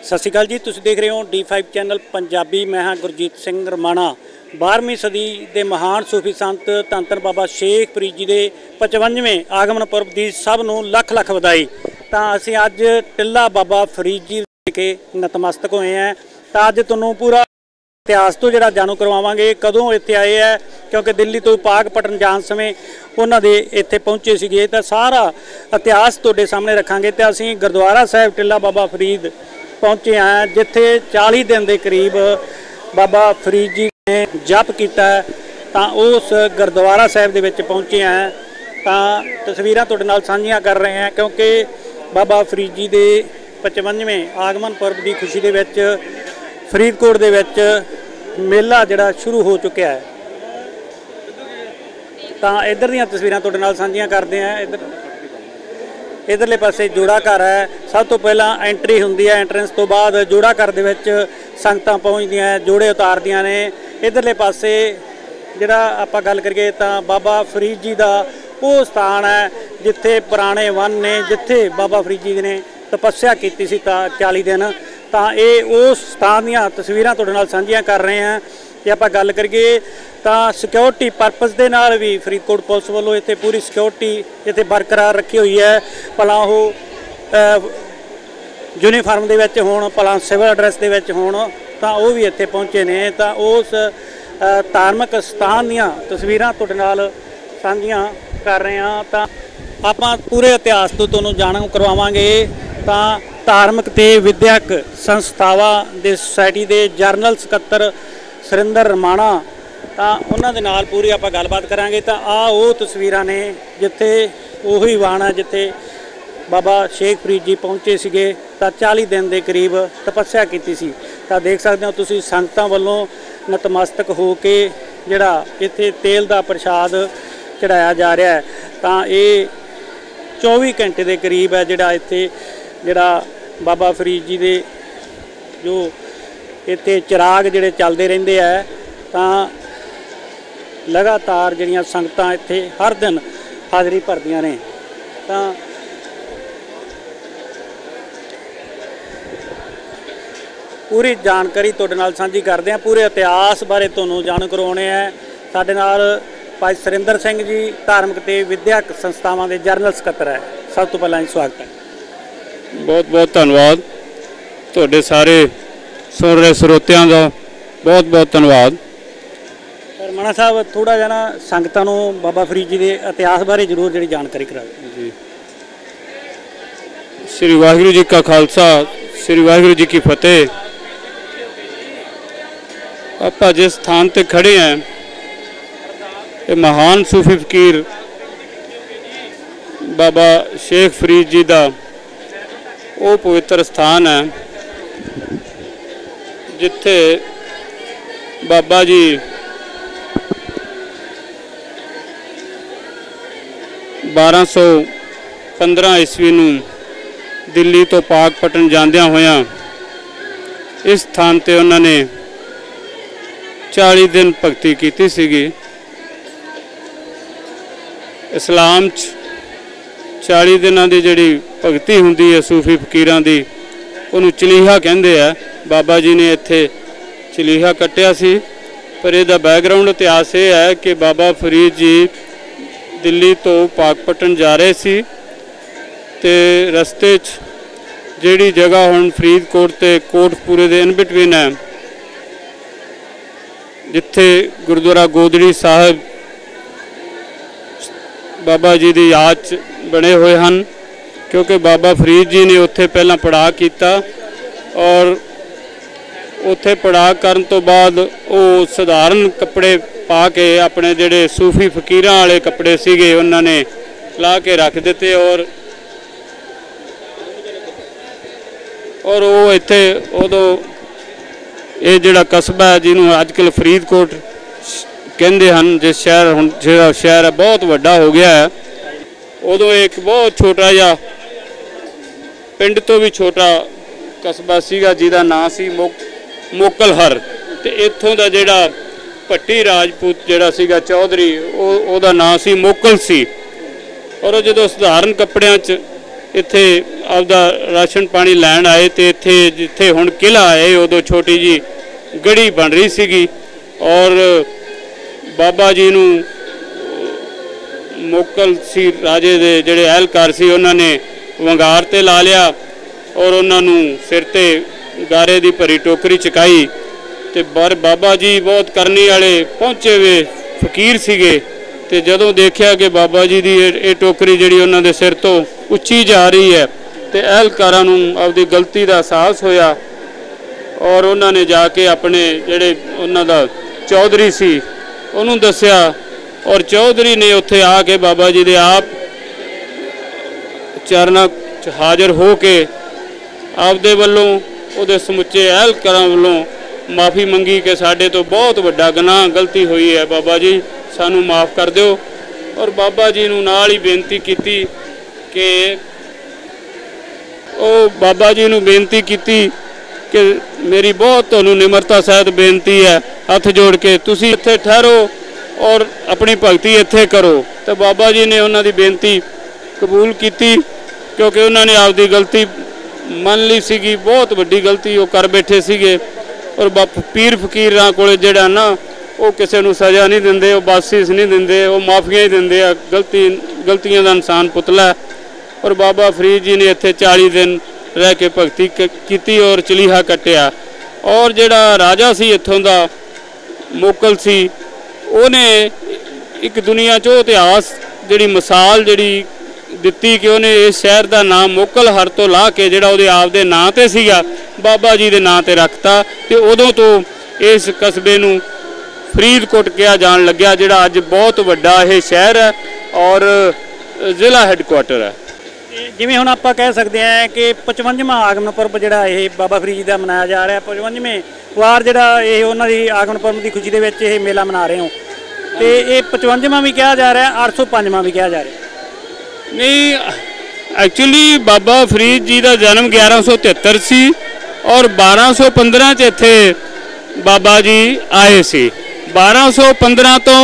सत श्री अकाल जी, तुसीं देख रहे हो D5 चैनल पंजाबी। मैं हाँ गुरजीत सिंह रमाणा। 12वीं सदी के महान सूफी संत धन धन बाबा शेख फरीद जी के 55वें आगमन पुरब की सब नूं लख लख वधाई। तो असीं अज टिल्ला बाबा फरीद जी के नतमस्तक होए हैं। तो अज तुहानूं पूरा इतिहास तो जिहड़ा जानू करवावांगे, कदों इत्थे आए है, क्योंकि दिल्ली तो पाकपटन जाण समय उन्हां दे इत्थे पहुंचे सीगे। तो सारा इतिहास तुहाडे सामने रखांगे। तो असीं गुरुद्वारा साहिब टिल्ला बाबा फरीद पहुँचे हैं, जिथे 40 दिन के करीब बाबा फरीद जी ने जप किया है। तो उस गुरुद्वारा साहिब दे विच पहुँचे हैं। तो तस्वीरां तुहाडे नाल साझीआं कर रहे हैं, क्योंकि बाबा फरीद जी के 55वें आगमन पुरब की खुशी दे विच फरीदकोट दे विच मेला जिहड़ा शुरू हो चुका है। तो इधर दीयां तस्वीरां तुहाडे नाल साझीआं करदे हैं। इधरले पासे जोड़ा घर है। सब तो पहला एंट्री होंदी है, एंट्रेंस तो बाद जोड़ा घर दे विच संगतां पहुंचदियां, जोड़े उतारदियां ने। इधरले पासे जिहड़ा आपां गल करिए तो बाबा फरीद जी का वो स्थान है जिथे पुराने वन ने, जिथे बाबा फरीद जी ने तपस्या की सी 40 दिन। तो ये उस स्थान दीयां तस्वीरां तुहाडे नाल साझीआं कर रहे हैं। जे आपां गल करिए तो सिक्योरिटी परपज़ के नाल भी फरीदकोट पुलिस वालों इत्थे पूरी सिक्योरिटी इत्थे बरकरार रखी हुई है। भला वो यूनीफार्म दे विच होण, भला सिविल ड्रैस दे विच होण, तां वो भी इत्थे पहुंचे ने। तो उस धार्मिक स्थान दीयां तस्वीरां तुहाडे नाल साझीआं कर रहे हैं। तो आपां पूरे इतिहास तो तुहानूं जाणू करवावांगे। तो धार्मिक ते विद्याक संस्थावां दे सोसाइटी के जरनल सकत्तर सुरिंदर रमाणा, तो उन्होंने नाल पूरी आप गलबात करांगे। तो आ वो तस्वीरां ने जिथे उही वाण है जिथे बाबा शेख फरीद जी पहुँचे सीगे। तो 40 दिन के करीब तपस्या की सी। तो देख सकते हो तुसीं संगतां वल्लों नतमस्तक हो के जिहड़ा इत्थे तेल का प्रशाद चढ़ाया जा रहा है। तो ये 24 घंटे के करीब है जिहड़ा इत्थे जिहड़ा बाबा फरीद जी के जो इत्थे चिराग जिहड़े चलते रहिंदे है। तो लगातार जिहड़ियां संगतां इत्थे हर दिन हाज़री भरदियां ने। तो पूरी जानकारी तुहाडे नाल साझी करदे हां, पूरे इतिहास बारे तुहानूं जाणू करवाउणे है। साडे नाल भाई सुरिंदर सिंह जी धार्मिक ते विद्याक संस्थावां दे जरनल सकत्तर है। सब तो पहलां स्वागत है। बहुत बहुत धन्यवाद तुहाडे सारे सुन रहे ਸਰੋਤਿਆਂ का बहुत बहुत धन्यवाद। रमाणा साहब थोड़ा जिहा ना संगतां नूं बाबा फरीद जी के इतिहास बारे जरूर जी जानकारी करा जी। श्री वाहिगुरू जी का खालसा, श्री वाहिगुरू जी की फतेह। आप जिस स्थान पर खड़े हैं ये महान सूफी फकीर बाबा शेख फरीद जी का वो पवित्र स्थान है जिथे बाबा जी 1215 ईस्वी नूं दिल्ली तो पाकपटन जांदियां होया इस स्थान ते उन्होंने 40 दिन भगती की सीगी। इस्लाम 40 दिनों की जिहड़ी भगती हुंदी है सूफी फकीरां दी, उन्होंने चलीहा कहंदे आ। बाबा जी ने इत्थे चलीहा कट्टिया सी। पर इसका बैकग्राउंड इतिहास ये है कि बाबा फरीद जी दिल्ली तो पाकपटन जा रहे सी ते रस्ते जिहड़ी जगह हुण फरीदकोट ते कोटपुरे दे इन बिटवीन है, जिथे गुरुद्वारा गोदड़ी साहिब बाबा जी की याद च बने हुए हैं। क्योंकि बाबा फरीद जी ने उत्थे पहला पड़ाव किया और उत्थे पड़ाव करन तो बाद वो सधारण कपड़े पा के अपने जिहड़े सूफी फकीरां वाले कपड़े सीगे उन्होंने ला के रख दिते और वो इत्थे उदों ये जिहड़ा कस्बा है जिन्हों अजकल फरीदकोट कहंदे हन, जिस शहर हुण जिहड़ा शहर है बहुत वड्डा हो गया है, उदों एक बहुत छोटा जिहा पिंड तो भी छोटा कस्बा सीगा जिहदा नाम सी मोकलहर। ते इत्थों दा जिहड़ा भट्टी राजपूत जिहड़ा सीगा चौधरी, ओहदा नाम सी मोकल सी। और जो सधारण कपड़ियां च ਇੱਥੇ ਆਪਦਾ ਰਾਸ਼ਨ ਪਾਣੀ ਲੈਣ ਆਏ ਤੇ ਇੱਥੇ ਜਿੱਥੇ ਹੁਣ ਕਿਲ੍ਹਾ ਹੈ ਉਦੋਂ ਛੋਟੀ ਜੀ ਗੜੀ ਬਣ ਰਹੀ ਸੀਗੀ ਔਰ ਬਾਬਾ ਜੀ ਨੂੰ ਮੋਕਲ ਸੀ ਰਾਜੇ ਦੇ ਜਿਹੜੇ ਅਹਿਲਕਾਰ ਸੀ ਉਹਨਾਂ ਨੇ ਵੰਗਾਰ ਤੇ ਲਾ ਲਿਆ ਔਰ ਉਹਨਾਂ ਨੂੰ ਸਿਰ ਤੇ ਗਾਰੇ ਦੀ ਭਰੀ ਟੋਕਰੀ ਚੁਕਾਈ ਤੇ ਬਾਬਾ ਜੀ ਬਹੁਤ ਕਰਨੀ ਵਾਲੇ ਪਹੁੰਚੇ ਵੇ ਫਕੀਰ ਸੀਗੇ ਤੇ ਜਦੋਂ ਦੇਖਿਆ ਕਿ ਬਾਬਾ ਜੀ ਦੀ ਇਹ ਟੋਕਰੀ ਜਿਹੜੀ ਉਹਨਾਂ ਦੇ ਸਿਰ ਤੋਂ ਉੱਚੀ ਜਾ ਰਹੀ ਹੈ ਤੇ ਅਹਿਲਕਾਰਾਂ ਨੂੰ ਆਪਦੀ ਗਲਤੀ ਦਾ ਅਹਿਸਾਸ ਹੋਇਆ ਔਰ ਉਹਨਾਂ ਨੇ ਜਾ ਕੇ ਆਪਣੇ ਜਿਹੜੇ ਉਹਨਾਂ ਦਾ ਚੌਧਰੀ ਸੀ ਉਹਨੂੰ ਦੱਸਿਆ ਔਰ ਚੌਧਰੀ ਨੇ ਉੱਥੇ ਆ ਕੇ ਬਾਬਾ ਜੀ ਦੇ ਆਪ ਚਰਨਾਂ 'ਚ ਹਾਜ਼ਰ ਹੋ ਕੇ ਆਪਦੇ ਵੱਲੋਂ ਉਹਦੇ ਸਮੁੱਚੇ ਅਹਿਲਕਾਰਾਂ ਵੱਲੋਂ ਮਾफ़ी ਮੰਗੀ ਕਿ ਸਾਡੇ ਤੋਂ ਬਹੁਤ ਵੱਡਾ ਗੁਨਾਹ ਗਲਤੀ ਹੋਈ ਹੈ ਬਾਬਾ ਜੀ ਸਾਨੂੰ ਮਾफ़ ਕਰ ਦਿਓ ਔਰ ਬਾਬਾ ਜੀ ਨੂੰ ਨਾਲ ਹੀ ਬੇਨਤੀ ਕੀਤੀ ਕਿ ਉਹ ਬਾਬਾ ਜੀ ਨੂੰ ਬੇਨਤੀ ਕੀਤੀ ਕਿ ਮੇਰੀ ਬਹੁਤ ਤੁਹਾਨੂੰ ਨਿਮਰਤਾ ਸਹਿਤ ਬੇਨਤੀ ਹੈ ਹੱਥ ਜੋੜ ਕੇ ਤੁਸੀਂ ਇੱਥੇ ਠਹਿਰੋ ਔਰ ਆਪਣੀ ਭਗਤੀ ਇੱਥੇ ਕਰੋ ਤਾਂ ਬਾਬਾ ਜੀ ਨੇ ਉਹਨਾਂ ਦੀ ਬੇਨਤੀ ਕਬੂਲ ਕੀਤੀ ਕਿਉਂਕਿ ਉਹਨਾਂ ਨੇ ਆਪਦੀ ਗਲਤੀ ਮੰਨ ਲਈ ਸੀਗੀ ਬਹੁਤ ਵੱਡੀ ਗਲਤੀ ਉਹ ਕਰ ਬੈਠੇ ਸੀਗੇ ਔਰ ਪੀਰ ਫਕੀਰਾਂ ਕੋਲ ਜਿਹੜਾ ਨਾ ਉਹ ਕਿਸੇ ਨੂੰ ਸਜ਼ਾ ਨਹੀਂ ਦਿੰਦੇ ਉਹ ਬਾਸੀਸ ਨਹੀਂ ਦਿੰਦੇ ਉਹ ਮਾਫੀਆਂ ਹੀ ਦਿੰਦੇ ਆ ਗਲਤੀਆਂ ਦਾ ਇਨਸਾਨ ਪੁਤਲਾ ਔਰ ਬਾਬਾ ਫਰੀਦ ਜੀ ਨੇ ਇੱਥੇ 40 ਦਿਨ ਰਹਿ ਕੇ ਭਗਤੀ ਕੀਤੀ ਔਰ ਚਲੀਹਾ ਕੱਟਿਆ ਔਰ ਜਿਹੜਾ ਰਾਜਾ ਸੀ ਇੱਥੋਂ ਦਾ ਮੋਕਲ ਸੀ ਉਹਨੇ ਇੱਕ ਦੁਨੀਆ 'ਚ ਇਤਿਹਾਸ ਜਿਹੜੀ ਮਿਸਾਲ ਜਿਹੜੀ ਦਿੱਤੀ ਕਿ ਉਹਨੇ ਇਸ ਸ਼ਹਿਰ ਦਾ ਨਾਮ ਮੋਕਲ ਹਰ ਤੋਂ ਲਾ ਕੇ ਜਿਹੜਾ ਉਹਦੇ ਆਪ ਦੇ ਨਾਂ 'ਤੇ ਸੀਗਾ ਬਾਬਾ ਜੀ ਦੇ ਨਾਂ 'ਤੇ ਰੱਖਤਾ ਤੇ ਉਦੋਂ ਤੋਂ ਇਸ ਕਸਬੇ ਨੂੰ ਫਰੀਦਕੋਟ ਕਿਹਾ ਜਾਣ ਲੱਗਿਆ ਜਿਹੜਾ ਅੱਜ ਬਹੁਤ ਵੱਡਾ ਇਹ ਸ਼ਹਿਰ ਹੈ ਔਰ ਜ਼ਿਲ੍ਹਾ ਹੈੱਡਕੁਆਟਰ ਹੈ। ਜਿਵੇਂ ਹੁਣ ਆਪਾਂ ਕਹਿ ਸਕਦੇ ਹਾਂ ਕਿ 55ਵਾਂ ਆਗਮਨ ਪੁਰਬ ਜਿਹੜਾ ਇਹ ਬਾਬਾ ਫਰੀਦ ਜੀ ਦਾ ਮਨਾਇਆ ਜਾ ਰਿਹਾ 55ਵੇਂ ਵਾਰ ਜਿਹੜਾ ਇਹ ਉਹਨਾਂ ਦੀ ਆਗਮਨ ਪੁਰਬ ਦੀ ਖੁਸ਼ੀ ਦੇ ਵਿੱਚ ਇਹ ਮੇਲਾ ਮਨਾ ਰਹੇ ਹੋ ਤੇ ਇਹ 55ਵਾਂ ਵੀ ਕਿਹਾ ਜਾ ਰਿਹਾ 805ਵਾਂ ਵੀ ਕਿਹਾ ਜਾ ਰਿਹਾ ਨਹੀਂ ਐਕਚੁਅਲੀ ਬਾਬਾ ਫਰੀਦ ਜੀ ਦਾ ਜਨਮ 1173 ਸੀ ਔਰ 1215 'ਚ ਇੱਥੇ ਬਾਬਾ ਜੀ ਆਏ ਸੀ 1215 ਤੋਂ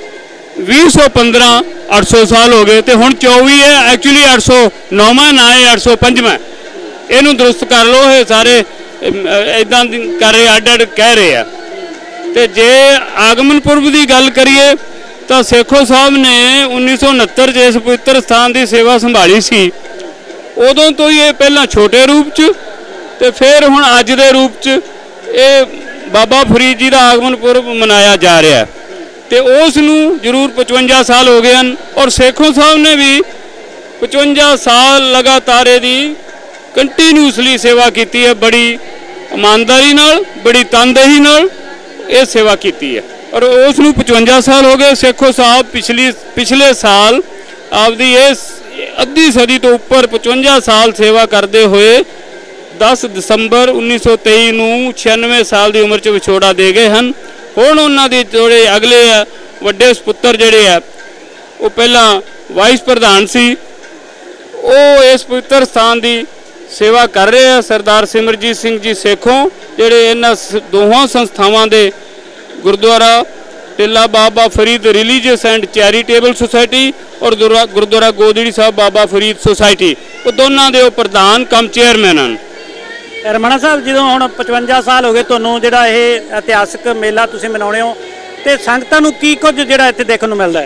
2015 800 ਸਾਲ ਹੋ ਗਏ ਤੇ ਹੁਣ 24 ਹੈ ਐਕਚੁਅਲੀ 809ਵਾਂ ਨਾ ਹੈ 805ਵਾਂ ਇਹਨੂੰ ਦਰੁਸਤ ਕਰ ਲਓ ਇਹ ਸਾਰੇ ਇਦਾਂ ਕਰ ਰਹੇ ਅੱਡ ਕਹਿ ਰਹੇ ਆ ਤੇ ਜੇ ਆਗਮਨ ਪੁਰਬ ਦੀ ਗੱਲ ਕਰੀਏ ਤਾਂ ਸੇਖੋ ਸਾਹਿਬ ਨੇ 1969 'ਚ ਇਸ ਪਵਿੱਤਰ ਸਥਾਨ ਦੀ ਸੇਵਾ ਸੰਭਾਲੀ ਸੀ ਉਦੋਂ ਤੋਂ ਹੀ ਇਹ ਪਹਿਲਾਂ ਛੋਟੇ ਰੂਪ 'ਚ ਤੇ ਫਿਰ ਹੁਣ ਅੱਜ ਦੇ ਰੂਪ 'ਚ ਇਹ ਬਾਬਾ ਫਰੀਦ ਜੀ ਦਾ ਆਗਮਨ ਪੁਰਬ ਮਨਾਇਆ ਜਾ ਰਿਹਾ ਤੇ ਉਸ ਨੂੰ ਜ਼ਰੂਰ 55 ਸਾਲ ਹੋ ਗਏ ਹਨ ਔਰ ਸੇਖੋ ਸਾਹਿਬ ਨੇ ਵੀ 55 ਸਾਲ ਲਗਾਤਾਰ ਇਹਦੀ ਕੰਟੀਨਿਊਸਲੀ ਸੇਵਾ ਕੀਤੀ ਹੈ ਬੜੀ ਇਮਾਨਦਾਰੀ ਨਾਲ ਬੜੀ ਤਨਦੇਹੀ ਨਾਲ ਇਹ ਸੇਵਾ ਕੀਤੀ ਹੈ ਔਰ ਉਸ ਨੂੰ 55 ਸਾਲ ਹੋ ਗਏ ਸੇਖੋ ਸਾਹਿਬ ਪਿਛਲੇ ਸਾਲ ਆਪਦੀ ਇਸ ਅੱਧੀ ਸਦੀ ਤੋਂ ਉੱਪਰ 55 ਸਾਲ ਸੇਵਾ ਕਰਦੇ ਹੋਏ 10 ਦਸੰਬਰ 1923 ਨੂੰ 96 ਸਾਲ ਦੀ ਉਮਰ 'ਚ ਵਿਛੋੜਾ ਦੇ ਗਏ ਹਨ ਹੁਣ ਉਹਨਾਂ ਦੇ ਜਿਹੜੇ ਅਗਲੇ ਵੱਡੇ ਸੁਪੁੱਤਰ ਜਿਹੜੇ ਆ ਉਹ ਪਹਿਲਾਂ ਵਾਈਸ ਪ੍ਰਧਾਨ ਸੀ ਉਹ ਇਸ ਪਵਿੱਤਰ ਸਥਾਨ ਦੀ ਸੇਵਾ ਕਰ ਰਹੇ ਆ ਸਰਦਾਰ ਸਿਮਰਜੀਤ ਸਿੰਘ ਜੀ ਸੇਖੋਂ ਜਿਹੜੇ ਇਹਨਾਂ ਦੋਹਾਂ ਸੰਸਥਾਵਾਂ ਦੇ Gurdwara Tilla Baba Farid religious and charitable society ਔਰ ਗੁਰਦੁਆਰਾ ਗੋਦੜੀ ਸਾਹਿਬ ਬਾਬਾ ਫਰੀਦ ਸੁਸਾਇਟੀ ਉਹ ਦੋਨਾਂ ਦੇ ਉਹ ਪ੍ਰਧਾਨ ਕਮ ਚੇਅਰਮੈਨ ਹਨ। ਰਮਣਾ ਸਾਹਿਬ ਜਦੋਂ ਹੁਣ 55 ਸਾਲ ਹੋ ਗਏ ਤੁਹਾਨੂੰ ਜਿਹੜਾ ਇਹ ਇਤਿਹਾਸਕ ਮੇਲਾ ਤੁਸੀਂ ਮਨਾਉਣੇ ਹੋ ਤੇ ਸੰਗਤਾਂ ਨੂੰ ਕੀ ਕੁਝ ਜਿਹੜਾ ਇੱਥੇ ਦੇਖਣ ਨੂੰ ਮਿਲਦਾ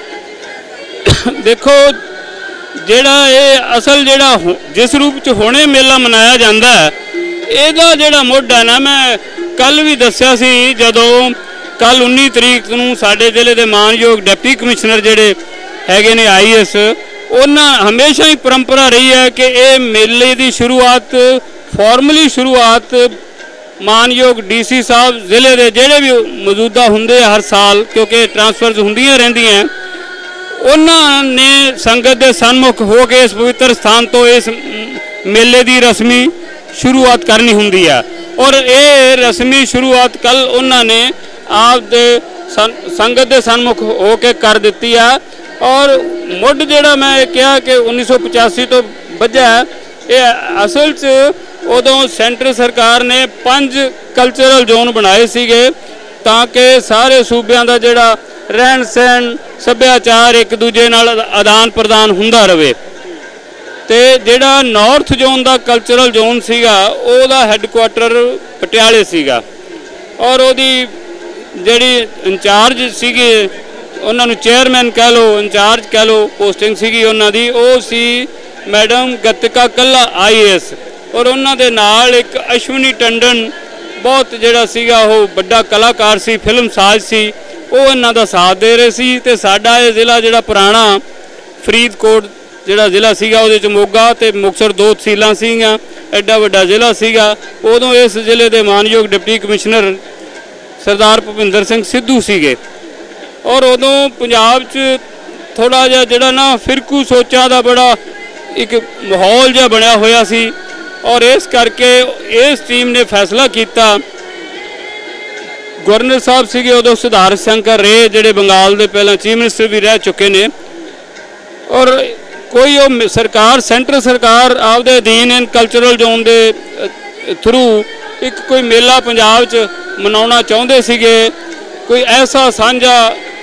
ਹੈ? ਦੇਖੋ ਜਿਹੜਾ ਇਹ ਅਸਲ ਜਿਹੜਾ ਜਿਸ ਰੂਪ 'ਚ ਹੁਣੇ ਮੇਲਾ ਮਨਾਇਆ ਜਾਂਦਾ ਹੈ ਇਹਦਾ ਜਿਹੜਾ ਮੋਢਾ ਨਾ ਮੈਂ ਕੱਲ ਵੀ ਦੱਸਿਆ ਸੀ ਜਦੋਂ ਕੱਲ 19 ਤਰੀਕ ਨੂੰ ਸਾਡੇ ਜ਼ਿਲ੍ਹੇ ਦੇ ਮਾਨਯੋਗ ਡਿਪਟੀ ਕਮਿਸ਼ਨਰ ਜਿਹੜੇ ਹੈਗੇ ਨੇ IAS ਉਹਨਾਂ ਹਮੇਸ਼ਾ ਹੀ ਪਰੰਪਰਾ ਰਹੀ ਹੈ ਕਿ ਇਹ ਮੇਲੇ ਦੀ ਸ਼ੁਰੂਆਤ ਫਾਰਮਲੀ ਸ਼ੁਰੂਆਤ ਮਾਨਯੋਗ DC ਸਾਹਿਬ ਜ਼ਿਲ੍ਹੇ ਦੇ ਜਿਹੜੇ ਵੀ ਮੌਜੂਦਾ ਹੁੰਦੇ ਹਰ ਸਾਲ ਕਿਉਂਕਿ ਟ੍ਰਾਂਸਫਰਸ ਹੁੰਦੀਆਂ ਰਹਿੰਦੀਆਂ ਉਹਨਾਂ ਨੇ ਸੰਗਤ ਦੇ ਸਨਮੁਖ ਹੋ ਕੇ ਇਸ ਪਵਿੱਤਰ ਸਥਾਨ ਤੋਂ ਇਸ ਮੇਲੇ ਦੀ ਰਸਮੀ ਸ਼ੁਰੂਆਤ ਕਰਨੀ ਹੁੰਦੀ ਹੈ ਔਰ ਇਹ ਰਸਮੀ ਸ਼ੁਰੂਆਤ ਕੱਲ ਉਹਨਾਂ ਨੇ ਆਪ ਦੇ ਸੰਗਤ ਦੇ ਸਨਮੁਖ ਹੋ ਕੇ ਕਰ ਦਿੱਤੀ ਹੈ ਔਰ ਮੁੱਢ ਜਿਹੜਾ ਮੈਂ ਕਿਹਾ ਕਿ 1985 ਤੋਂ ਵੱਜਾ ਇਹ ਅਸਲ 'ਚ ਉਦੋਂ ਸੈਂਟਰ ਸਰਕਾਰ ਨੇ 5 ਕਲਚਰਲ ਜ਼ੋਨ ਬਣਾਏ ਸੀਗੇ ਤਾਂ ਕਿ ਸਾਰੇ ਸੂਬਿਆਂ ਦਾ ਜਿਹੜਾ ਰਹਿਣ ਸਹਿਣ ਸੱਭਿਆਚਾਰ ਇੱਕ ਦੂਜੇ ਨਾਲ ਆਦਾਨ ਪ੍ਰਦਾਨ ਹੁੰਦਾ ਰਹੇ ਤੇ ਜਿਹੜਾ ਨਾਰਥ ਜ਼ੋਨ ਦਾ ਕਲਚਰਲ ਜ਼ੋਨ ਸੀਗਾ ਉਹਦਾ ਹੈੱਡਕੁਆਟਰ ਪਟਿਆਲੇ ਸੀਗਾ ਔਰ ਉਹਦੀ ਜਿਹੜੀ ਇੰਚਾਰਜ ਸੀਗੇ ਉਹਨਾਂ ਨੂੰ ਚੇਅਰਮੈਨ ਕਹਿ ਲਓ ਇੰਚਾਰਜ ਕਹਿ ਲਓ ਪੋਸਟਿੰਗ ਸੀਗੀ ਉਹਨਾਂ ਦੀ ਉਹ ਸੀ ਮੈਡਮ ਗਤਿਕਾ ਕੱਲਾ IAS ਔਰ ਉਹਨਾਂ ਦੇ ਨਾਲ ਇੱਕ ਅਸ਼ਵਨੀ ਟੰਡਨ ਬਹੁਤ ਜਿਹੜਾ ਸੀਗਾ ਉਹ ਵੱਡਾ ਕਲਾਕਾਰ ਸੀ ਫਿਲਮ ਸਾਜ਼ ਸੀ ਉਹ ਇਹਨਾਂ ਦਾ ਸਾਥ ਦੇ ਰਹੇ ਸੀ ਤੇ ਸਾਡਾ ਇਹ ਜ਼ਿਲ੍ਹਾ ਜਿਹੜਾ ਪੁਰਾਣਾ ਫਰੀਦਕੋਟ ਜਿਹੜਾ ਜ਼ਿਲ੍ਹਾ ਸੀਗਾ ਉਹਦੇ 'ਚ ਮੋਗਾ ਤੇ ਮੁਕਤਸਰ 2 ਤਹਿਸੀਲਾਂ ਸੀਗੀਆਂ ਐਡਾ ਵੱਡਾ ਜ਼ਿਲ੍ਹਾ ਸੀਗਾ ਉਦੋਂ ਇਸ ਜ਼ਿਲ੍ਹੇ ਦੇ ਮਾਨਯੋਗ ਡਿਪਟੀ ਕਮਿਸ਼ਨਰ ਸਰਦਾਰ ਭੁਪਿੰਦਰ ਸਿੰਘ ਸਿੱਧੂ ਸੀਗੇ ਔਰ ਉਦੋਂ ਪੰਜਾਬ 'ਚ ਥੋੜ੍ਹਾ ਜਿਹਾ ਜਿਹੜਾ ਨਾ ਫਿਰਕੂ ਸੋਚਾਂ ਦਾ ਬੜਾ ਇੱਕ ਮਾਹੌਲ ਜਿਹਾ ਬਣਿਆ ਹੋਇਆ ਸੀ ਔਰ ਇਸ ਕਰਕੇ ਇਸ ਟੀਮ ਨੇ ਫੈਸਲਾ ਕੀਤਾ ਗਵਰਨਰ ਸਾਹਿਬ ਸੀਗੇ ਉਦੋਂ ਸੁਧਾਰ ਸ਼ੰਕਰ ਰੇ ਜਿਹੜੇ ਬੰਗਾਲ ਦੇ ਪਹਿਲਾਂ ਚੀਫ ਮਿਨਿਸਟਰ ਵੀ ਰਹਿ ਚੁੱਕੇ ਨੇ ਔਰ ਕੋਈ ਉਹ ਸਰਕਾਰ ਸੈਂਟਰ ਸਰਕਾਰ ਆਪਦੇ ਅਧੀਨ ਇਨ ਕਲਚਰਲ ਜ਼ੋਨ ਦੇ ਥਰੂ ਇੱਕ ਕੋਈ ਮੇਲਾ ਪੰਜਾਬ 'ਚ ਮਨਾਉਣਾ ਚਾਹੁੰਦੇ ਸੀਗੇ ਕੋਈ ਐਸਾ ਸਾਂਝਾ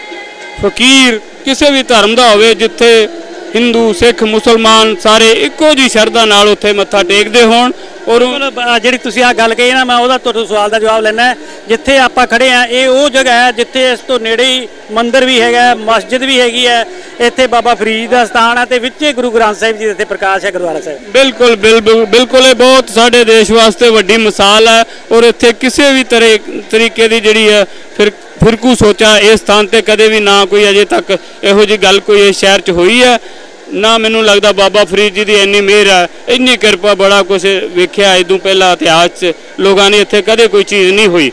ਫਕੀਰ ਕਿਸੇ ਵੀ ਧਰਮ ਦਾ ਹੋਵੇ ਜਿੱਥੇ ਹਿੰਦੂ ਸਿੱਖ ਮੁਸਲਮਾਨ ਸਾਰੇ ਇੱਕੋ ਜਿਹੀ ਸ਼ਰਧਾ ਨਾਲ ਉੱਥੇ ਮੱਥਾ ਟੇਕਦੇ ਹੋਣ ਔਰ ਜਿਹੜੀ ਤੁਸੀਂ ਆ ਗੱਲ ਕਹੀ ਨਾ ਮੈਂ ਉਹਦਾ ਤੁਹਾਡੇ ਸਵਾਲ ਦਾ ਜਵਾਬ ਲੈਣਾ ਜਿੱਥੇ ਆਪਾਂ ਖੜੇ ਆ ਇਹ ਉਹ ਜਗ੍ਹਾ ਹੈ ਜਿੱਥੇ ਇਸ ਤੋਂ ਨੇੜੇ ਹੀ ਮੰਦਿਰ ਵੀ ਹੈਗਾ ਮਸਜਿਦ ਵੀ ਹੈਗੀ ਹੈ ਇੱਥੇ ਬਾਬਾ ਫਰੀਦ ਦਾ ਸਥਾਨ ਹੈ ਤੇ ਵਿੱਚੇ ਗੁਰੂ ਗ੍ਰੰਥ ਸਾਹਿਬ ਜੀ ਦੇ ਇੱਥੇ ਪ੍ਰਕਾਸ਼ ਹੈ ਗੁਰਦੁਆਰਾ ਸਾਹਿਬ ਬਿਲਕੁਲ ਬਿਲਕੁਲ ਇਹ ਬਹੁਤ ਸਾਡੇ ਦੇਸ਼ ਵਾਸਤੇ ਵੱਡੀ ਮਿਸਾਲ ਹੈ ਔਰ ਇੱਥੇ ਕਿਸੇ ਵੀ ਤਰੀਕੇ ਦੀ ਜਿਹੜੀ ਹੈ ਫਿਰਕੂ ਸੋਚਾਂ ਇਸ ਸਥਾਨ ਤੇ ਕਦੇ ਵੀ ਨਾ ਕੋਈ ਅਜੇ ਤੱਕ ਇਹੋ ਜਿਹੀ ਗੱਲ ਕੋਈ ਇਸ ਸ਼ਹਿਰ 'ਚ ਹੋਈ ਹੈ ਨਾ ਮੈਨੂੰ ਲੱਗਦਾ ਬਾਬਾ ਫਰੀਦ ਜੀ ਦੀ ਇੰਨੀ ਮਿਹਰ ਹੈ ਇੰਨੀ ਕਿਰਪਾ ਬੜਾ ਕੁਛ ਵੇਖਿਆ ਇਦੋਂ ਪਹਿਲਾਂ ਇਤਿਹਾਸ 'ਚ ਲੋਕਾਂ ਨੇ ਇੱਥੇ ਕਦੇ ਕੋਈ ਚੀਜ਼ ਨਹੀਂ ਹੋਈ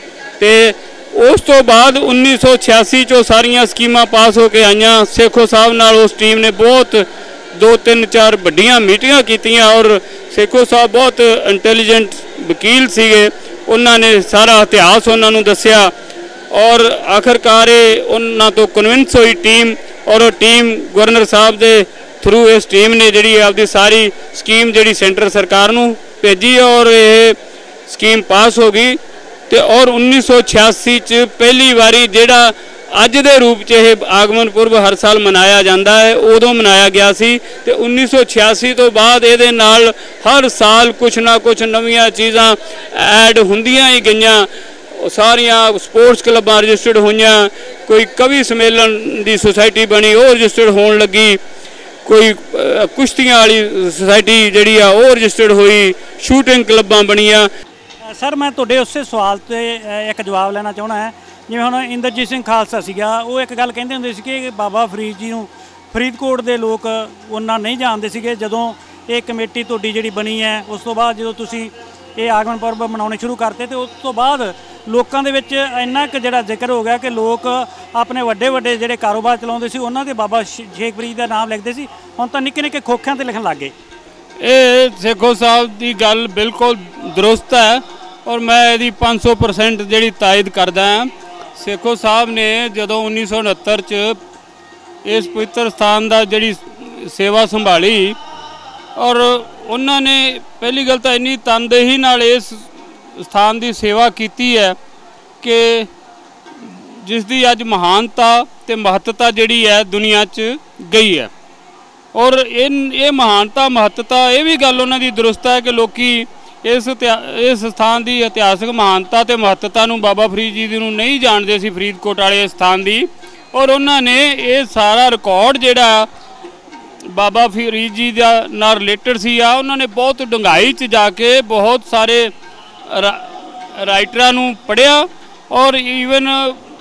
ਤੇ ਉਸ ਤੋਂ ਬਾਅਦ 1986 'ਚੋਂ ਸਾਰੀਆਂ ਸਕੀਮਾਂ ਪਾਸ ਹੋ ਕੇ ਆਈਆਂ ਸੇਖੋ ਸਾਹਿਬ ਨਾਲ ਉਸ ਟੀਮ ਨੇ ਬਹੁਤ 2-3-4 ਵੱਡੀਆਂ ਮੀਟਿੰਗਾਂ ਕੀਤੀਆਂ ਔਰ ਸੇਖੋ ਸਾਹਿਬ ਬਹੁਤ ਇੰਟੈਲੀਜੈਂਟ ਵਕੀਲ ਸੀਗੇ ਉਹਨਾਂ ਨੇ ਸਾਰਾ ਇਤਿਹਾਸ ਉਹਨਾਂ ਨੂੰ ਦੱਸਿਆ ਔਰ ਆਖਰਕਾਰ ਉਹਨਾਂ ਤੋਂ ਕਨਵਿੰਸ ਹੋਈ ਟੀਮ ਔਰ ਉਹ ਟੀਮ ਗਵਰਨਰ ਸਾਹਿਬ ਦੇ ਥਰੂ ਇਸ ਟੀਮ ਨੇ ਜਿਹੜੀ ਆਪਦੀ ਸਾਰੀ ਸਕੀਮ ਜਿਹੜੀ ਸੈਂਟਰ ਸਰਕਾਰ ਨੂੰ ਭੇਜੀ ਔਰ ਇਹ ਸਕੀਮ ਪਾਸ ਹੋ ਗਈ ਤੇ ਔਰ 1986 'ਚ ਪਹਿਲੀ ਵਾਰੀ ਜਿਹੜਾ ਅੱਜ ਦੇ ਰੂਪ 'ਚ ਇਹ ਆਗਮਨ ਪੁਰਬ ਹਰ ਸਾਲ ਮਨਾਇਆ ਜਾਂਦਾ ਹੈ ਉਦੋਂ ਮਨਾਇਆ ਗਿਆ ਸੀ ਤੇ 1986 ਤੋਂ ਬਾਅਦ ਇਹਦੇ ਨਾਲ ਹਰ ਸਾਲ ਕੁਛ ਨਾ ਕੁਛ ਨਵੀਆਂ ਚੀਜ਼ਾਂ ਐਡ ਹੁੰਦੀਆਂ ਹੀ ਗਈਆਂ ਸਾਰੀਆਂ ਸਪੋਰਟਸ ਕਲੱਬਾਂ ਰਜਿਸਟਰਡ ਹੋਈਆਂ ਕੋਈ ਕਵੀ ਸੰਮੇਲਨ ਦੀ ਸੁਸਾਇਟੀ ਬਣੀ ਉਹ ਰਜਿਸਟਰਡ ਹੋਣ ਲੱਗੀ ਕੋਈ ਕੁਸ਼ਤੀਆਂ ਵਾਲੀ ਸੁਸਾਇਟੀ ਜਿਹੜੀ ਆ ਉਹ ਰਜਿਸਟਰਡ ਹੋਈ ਸ਼ੂਟਿੰਗ ਕਲੱਬਾਂ ਬਣੀਆਂ ਸਰ ਮੈਂ ਤੁਹਾਡੇ ਉਸੇ ਸਵਾਲ ਤੇ ਇੱਕ ਜਵਾਬ ਲੈਣਾ ਚਾਹੁੰਦਾ ਹੈ ਜਿਵੇਂ ਹੁਣ ਇੰਦਰਜੀਤ ਸਿੰਘ ਖਾਲਸਾ ਸੀਗਾ ਉਹ ਇੱਕ ਗੱਲ ਕਹਿੰਦੇ ਹੁੰਦੇ ਸੀ ਕਿ ਬਾਬਾ ਫਰੀਦ ਜੀ ਨੂੰ ਫਰੀਦਕੋਟ ਦੇ ਲੋਕ ਉਹਨਾਂ ਨਹੀਂ ਜਾਣਦੇ ਸੀਗੇ ਜਦੋਂ ਇਹ ਕਮੇਟੀ ਤੁਹਾਡੀ ਜਿਹੜੀ ਬਣੀ ਹੈ ਉਸ ਤੋਂ ਬਾਅਦ ਜਦੋਂ ਤੁਸੀਂ ਇਹ ਆਗਮਨ ਪੁਰਬ ਮਨਾਉਣੇ ਸ਼ੁਰੂ ਕਰਤੇ ਤੇ ਉਸ ਤੋਂ ਬਾਅਦ ਲੋਕਾਂ ਦੇ ਵਿੱਚ ਇੰਨਾ ਕੁ ਜਿਹੜਾ ਜ਼ਿਕਰ ਹੋ ਗਿਆ ਕਿ ਲੋਕ ਆਪਣੇ ਵੱਡੇ ਵੱਡੇ ਜਿਹੜੇ ਕਾਰੋਬਾਰ ਚਲਾਉਂਦੇ ਸੀ ਉਹਨਾਂ ਦੇ ਬਾਬਾ ਸ਼ੇਖ ਫਰੀਦ ਦਾ ਨਾਮ ਲਿਖਦੇ ਸੀ ਹੁਣ ਤਾਂ ਨਿੱਕੇ ਨਿੱਕੇ ਖੋਖਿਆਂ ਤੇ ਲਿਖਣ ਲੱਗ ਗਏ ਇਹ ਸੇਖੋ ਸਾਹਿਬ ਦੀ ਗੱਲ ਬਿਲਕੁਲ ਦਰੁਸਤ ਹੈ ਔਰ ਮੈਂ ਇਹਦੀ 500% ਜਿਹੜੀ ਤਾਇਦ ਕਰਦਾ ਹਾਂ ਸੇਖੋ ਸਾਹਿਬ ਨੇ ਜਦੋਂ 1969 'ਚ ਇਸ ਪਵਿੱਤਰ ਸਥਾਨ ਦਾ ਜਿਹੜੀ ਸੇਵਾ ਸੰਭਾਲੀ ਔਰ ਉਹਨਾਂ ਨੇ ਪਹਿਲੀ ਗੱਲ ਤਾਂ ਇੰਨੀ ਤਨਦੇਹੀ ਨਾਲ ਇਸ ਸਥਾਨ ਦੀ ਸੇਵਾ ਕੀਤੀ ਹੈ ਕਿ ਜਿਸ ਦੀ ਅੱਜ ਮਹਾਨਤਾ ਤੇ ਮਹੱਤਤਾ ਜਿਹੜੀ ਹੈ ਦੁਨੀਆ 'ਚ ਗਈ ਹੈ ਔਰ ਇਹ ਮਹਾਨਤਾ ਮਹੱਤਤਾ ਇਹ ਵੀ ਗੱਲ ਉਹਨਾਂ ਦੀ ਦਰੁਸਤ ਹੈ ਕਿ ਲੋਕੀ ਇਸ ਸਥਾਨ ਦੀ ਇਤਿਹਾਸਕ ਮਹਾਨਤਾ ਤੇ ਮਹੱਤਤਾ ਨੂੰ ਬਾਬਾ ਫਰੀਦ ਜੀ ਦੀ ਨੂੰ ਨਹੀਂ ਜਾਣਦੇ ਸੀ ਫਰੀਦਕੋਟ ਵਾਲੇ ਸਥਾਨ ਦੀ ਔਰ ਉਹਨਾਂ ਨੇ ਇਹ ਸਾਰਾ ਰਿਕਾਰਡ ਜਿਹੜਾ ਬਾਬਾ ਫਰੀਦ ਜੀ ਦਾ ਨਾਲ ਰਿਲੇਟਡ ਸੀ ਆ ਉਹਨਾਂ ਨੇ ਬਹੁਤ ਡੂੰਘਾਈ 'ਚ ਜਾ ਕੇ ਬਹੁਤ ਸਾਰੇ ਰਾਈਟਰਾਂ ਨੂੰ ਪੜ੍ਹਿਆ ਔਰ ਈਵਨ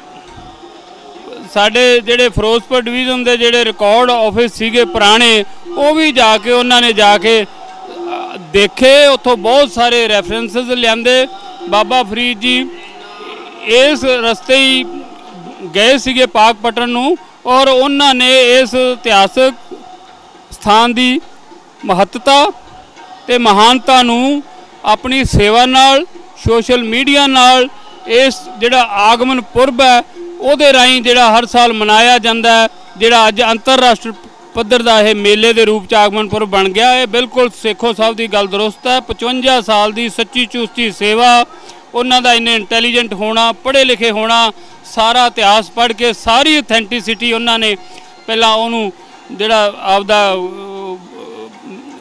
ਸਾਡੇ ਜਿਹੜੇ ਫਿਰੋਜ਼ਪੁਰ ਡਿਵੀਜ਼ਨ ਦੇ ਜਿਹੜੇ ਰਿਕਾਰਡ ਆਫਿਸ ਸੀਗੇ ਪੁਰਾਣੇ ਉਹ ਵੀ ਜਾ ਕੇ ਉਹਨਾਂ ਨੇ ਜਾ ਕੇ ਦੇਖੇ ਉੱਥੋਂ ਬਹੁਤ ਸਾਰੇ ਰੈਫਰੈਂਸਸ ਲਿਆਂਦੇ ਬਾਬਾ ਫਰੀਦ ਜੀ ਇਸ ਰਸਤੇ ਹੀ ਗਏ ਸੀਗੇ ਪਾਕਪਟਨ ਨੂੰ ਔਰ ਉਹਨਾਂ ਨੇ ਇਸ ਇਤਿਹਾਸਕ ਸਥਾਨ ਦੀ ਮਹੱਤਤਾ ਤੇ ਮਹਾਨਤਾ ਨੂੰ ਆਪਣੀ ਸੇਵਾ ਨਾਲ ਸੋਸ਼ਲ ਮੀਡੀਆ ਨਾਲ ਇਸ ਜਿਹੜਾ ਆਗਮਨ ਪੁਰਬ ਹੈ ਉਹਦੇ ਰਾਹੀਂ ਜਿਹੜਾ ਹਰ ਸਾਲ ਮਨਾਇਆ ਜਾਂਦਾ ਜਿਹੜਾ ਅੱਜ ਅੰਤਰਰਾਸ਼ਟਰੀ ਪੱਧਰ ਦਾ ਇਹ ਮੇਲੇ ਦੇ ਰੂਪ 'ਚ ਆਗਮਨ ਪੁਰਬ ਬਣ ਗਿਆ ਇਹ ਬਿਲਕੁਲ ਸੇਖੋ ਸਾਹਿਬ ਦੀ ਗੱਲ ਦਰੁਸਤ ਹੈ 55 ਸਾਲ ਦੀ ਸੱਚੀ ਚੁਸਤੀ ਸੇਵਾ ਉਹਨਾਂ ਦਾ ਇੰਨੇ ਇੰਟੈਲੀਜੈਂਟ ਹੋਣਾ ਪੜ੍ਹੇ ਲਿਖੇ ਹੋਣਾ ਸਾਰਾ ਇਤਿਹਾਸ ਪੜ੍ਹ ਕੇ ਸਾਰੀ ਅਥੈਂਟਿਸਿਟੀ ਉਹਨਾਂ ਨੇ ਪਹਿਲਾਂ ਉਹਨੂੰ ਜਿਹੜਾ ਆਪਦਾ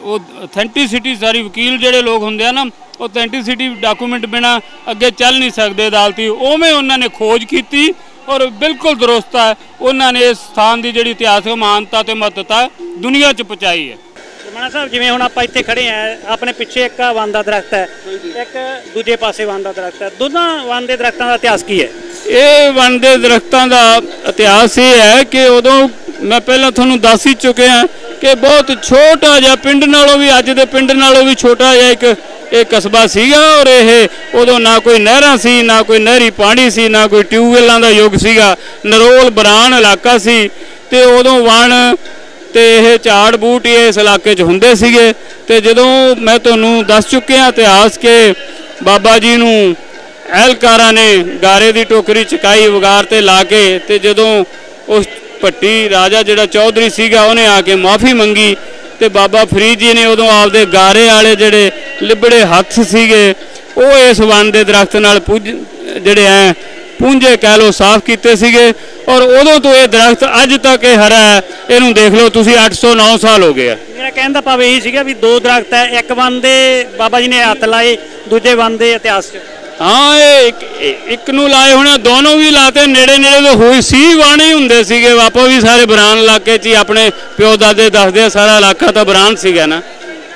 ऑथेंटिसिटी सारी वकील ਜਿਹੜੇ ਲੋਕ ਹੁੰਦੇ ਆ ਨਾ ऑथेंटिसिटी डॉक्यूमेंट बिना ਅੱਗੇ ਚੱਲ ਨਹੀਂ ਸਕਦੇ ਅਦਾਲਤੀ ਉਵੇਂ ਉਹਨਾਂ ਨੇ ਖੋਜ ਕੀਤੀ ਔਰ ਬਿਲਕੁਲ ਦਰੁਸਤ ਹੈ ਉਹਨਾਂ ਨੇ ਇਸ ਸਥਾਨ ਦੀ ਜਿਹੜੀ ਇਤਿਹਾਸਕ ਮਾਨਤਾ ਤੇ ਮਹੱਤਤਾ ਦੁਨੀਆ 'ਚ ਪਹੁੰਚਾਈ ਹੈ। ਮਾਨਾ ਸਾਹਿਬ ਜਿਵੇਂ ਹੁਣ ਆਪਾਂ ਇੱਥੇ ਖੜੇ ਆ ਆਪਣੇ ਪਿੱਛੇ ਇੱਕ ਵਣ ਦਾ ਦਰਖਤ ਹੈ ਇੱਕ ਦੂਜੇ ਪਾਸੇ ਵਣ ਦਾ ਦਰਖਤ ਹੈ ਦੋਨਾਂ ਵਣ ਦੇ ਦਰਖਤਾਂ ਦਾ ਇਤਿਹਾਸ ਕੀ ਹੈ? ਇਹ ਵਣ ਦੇ ਦਰਖਤਾਂ ਦਾ ਇਤਿਹਾਸ ਇਹ ਹੈ ਕਿ ਉਦੋਂ ਮੈਂ ਪਹਿਲਾਂ ਤੁਹਾਨੂੰ ਦੱਸ ਹੀ ਚੁੱਕਿਆ ਕਿ ਬਹੁਤ ਛੋਟਾ ਜਿਹਾ ਪਿੰਡ ਨਾਲੋਂ ਵੀ ਅੱਜ ਦੇ ਪਿੰਡ ਨਾਲੋਂ ਵੀ ਛੋਟਾ ਜਿਹਾ ਇੱਕ ਇਹ ਕਸਬਾ ਸੀਗਾ ਔਰ ਇਹ ਉਦੋਂ ਨਾ ਕੋਈ ਨਹਿਰਾਂ ਸੀ ਨਾ ਕੋਈ ਨਹਿਰੀ ਪਾਣੀ ਸੀ ਨਾ ਕੋਈ ਟਿਊਬਵੈੱਲਾਂ ਦਾ ਯੁੱਗ ਸੀਗਾ ਨਰੋਲ ਬਰਾਨ ਇਲਾਕਾ ਸੀ ਤੇ ਉਦੋਂ ਵਣ ਤੇ ਇਹ ਝਾੜ ਬੂਟ ਇਸ ਇਲਾਕੇ 'ਚ ਹੁੰਦੇ ਸੀਗੇ ਤੇ ਜਦੋਂ ਮੈਂ ਤੁਹਾਨੂੰ ਦੱਸ ਚੁੱਕਿਆ ਇਤਿਹਾਸ ਕਿ ਬਾਬਾ ਜੀ ਨੂੰ ਅਹਿਲਕਾਰਾਂ ਨੇ ਗਾਰੇ ਦੀ ਟੋਕਰੀ ਚਕਾਈ ਵਗਾਰ ਤੇ ਲਾ ਕੇ ਤੇ ਜਦੋਂ ਉਸ ਭੱਟੀ ਰਾਜਾ ਜਿਹੜਾ ਚੌਧਰੀ ਸੀਗਾ ਉਹਨੇ ਆ ਕੇ ਮਾਫੀ ਮੰਗੀ ਤੇ ਬਾਬਾ ਫਰੀਦ ਜੀ ਨੇ ਉਦੋਂ ਆਪਦੇ ਗਾਰੇ ਵਾਲੇ ਜਿਹੜੇ ਲਿਬੜੇ ਹੱਥ ਸੀਗੇ ਉਹ ਇਸ ਵਣ ਦੇ ਦਰਖਤ ਨਾਲ ਜਿਹੜੇ ਐ ਪੂੰਝੇ ਕਹਿ ਲਓ ਸਾਫ਼ ਕੀਤੇ ਸੀਗੇ ਔਰ ਉਦੋਂ ਤੋਂ ਇਹ ਦਰਖਤ ਅੱਜ ਤੱਕ ਇਹ ਹਰਾ ਹੈ। ਇਹਨੂੰ ਦੇਖ ਲਓ ਤੁਸੀਂ 809 ਸਾਲ ਹੋ ਗਏ ਆ। ਮੇਰਾ ਕਹਿਣ ਦਾ ਭਾਵ ਇਹੀ ਸੀਗਾ ਵੀ ਦੋ ਦਰਖਤ ਹੈ ਇੱਕ ਵਣ ਦੇ ਬਾਬਾ ਜੀ ਨੇ ਹੱਥ ਲਾਏ ਦੂਜੇ ਵਣ ਦੇ ਇਤਿਹਾਸ 'ਚ ਹਾਂ ਇਹ ਇੱਕ ਨੂੰ ਲਾਏ ਹੋਣੇ ਦੋਨੋਂ ਵੀ ਲਾਤੇ ਨੇੜੇ ਨੇੜੇ ਤਾਂ ਹੋਈ ਸੀ ਵਣ ਹੀ ਹੁੰਦੇ ਸੀਗੇ ਆਪਾਂ ਵੀ ਸਾਰੇ ਬਰਾਨ ਇਲਾਕੇ 'ਚ ਹੀ ਆਪਣੇ ਪਿਓ ਦਾਦੇ ਦੱਸਦੇ ਆ ਸਾਰਾ ਇਲਾਕਾ ਤਾਂ ਬਰਾਨ ਸੀਗਾ ਨਾ।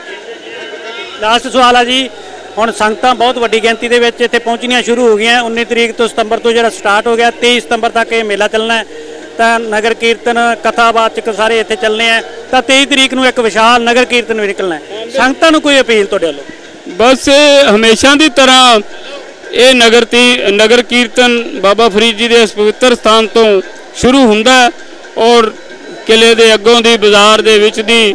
ਲਾਸਟ ਸਵਾਲ ਆ ਜੀ ਹੁਣ ਸੰਗਤਾਂ ਬਹੁਤ ਵੱਡੀ ਗਿਣਤੀ ਦੇ ਵਿੱਚ ਇੱਥੇ ਪਹੁੰਚਣੀਆਂ ਸ਼ੁਰੂ ਹੋ ਗਈਆਂ 19 ਤਰੀਕ ਤੋਂ ਸਤੰਬਰ ਤੋਂ ਜਿਹੜਾ ਸਟਾਰਟ ਹੋ ਗਿਆ 23 ਸਤੰਬਰ ਤੱਕ ਇਹ ਮੇਲਾ ਚੱਲਣਾ ਹੈ ਤਾਂ ਨਗਰ ਕੀਰਤਨ ਕਥਾਵਾਚਕ ਸਾਰੇ ਇੱਥੇ ਚੱਲਣੇ ਆ ਤਾਂ 23 ਤਰੀਕ ਨੂੰ ਇੱਕ ਵਿਸ਼ਾਲ ਨਗਰ ਕੀਰਤਨ ਵੀ ਨਿਕਲਣਾ ਹੈ ਸੰਗਤਾਂ ਨੂੰ ਕੋਈ ਅਪੀਲ ਤੁਹਾਡੇ ਵੱਲੋਂ? ਬਸ ਹਮੇਸ਼ਾ ਦੀ ਤਰ੍ਹਾਂ ਇਹ ਨਗਰ ਕੀਰਤਨ ਬਾਬਾ ਫਰੀਦ ਜੀ ਦੇ ਇਸ ਪਵਿੱਤਰ ਸਥਾਨ ਤੋਂ ਸ਼ੁਰੂ ਹੁੰਦਾ ਔਰ ਕਿਲੇ ਦੇ ਅੱਗੋਂ ਦੀ ਬਾਜ਼ਾਰ ਦੇ ਵਿੱਚ ਦੀ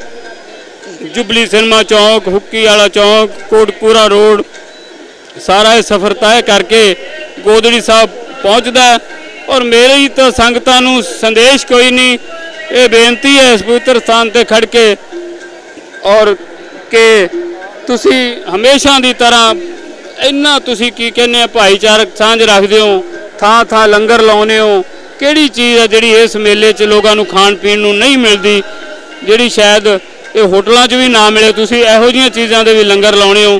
जुबली सिनेमा चौक हुक्की वाला चौक कोटकपूरा रोड सारा ये सफ़र तय करके गोदड़ी साहब पहुँचता है और मेरे ही तो संगतां नूं संदेश कोई नहीं ये बेनती है इस पवित्र स्थान ते खड़ के और कि तुसी हमेशा की तरह इन्ना तुसी की कहने भाईचारक सांझ रखते हो थां थां लंगर लाउने हो किहड़ी चीज़ है जिहड़ी इस मेले च लोगों नूं खाण पीण नूं नहीं मिलती जिहड़ी शायद ਇਹ ਹੋਟਲਾਂ 'ਚ ਵੀ ਨਾ ਮਿਲੇ ਤੁਸੀਂ ਇਹੋ ਜਿਹੀਆਂ ਚੀਜ਼ਾਂ ਦੇ ਵੀ ਲੰਗਰ ਲਾਉਣੇ ਹੋ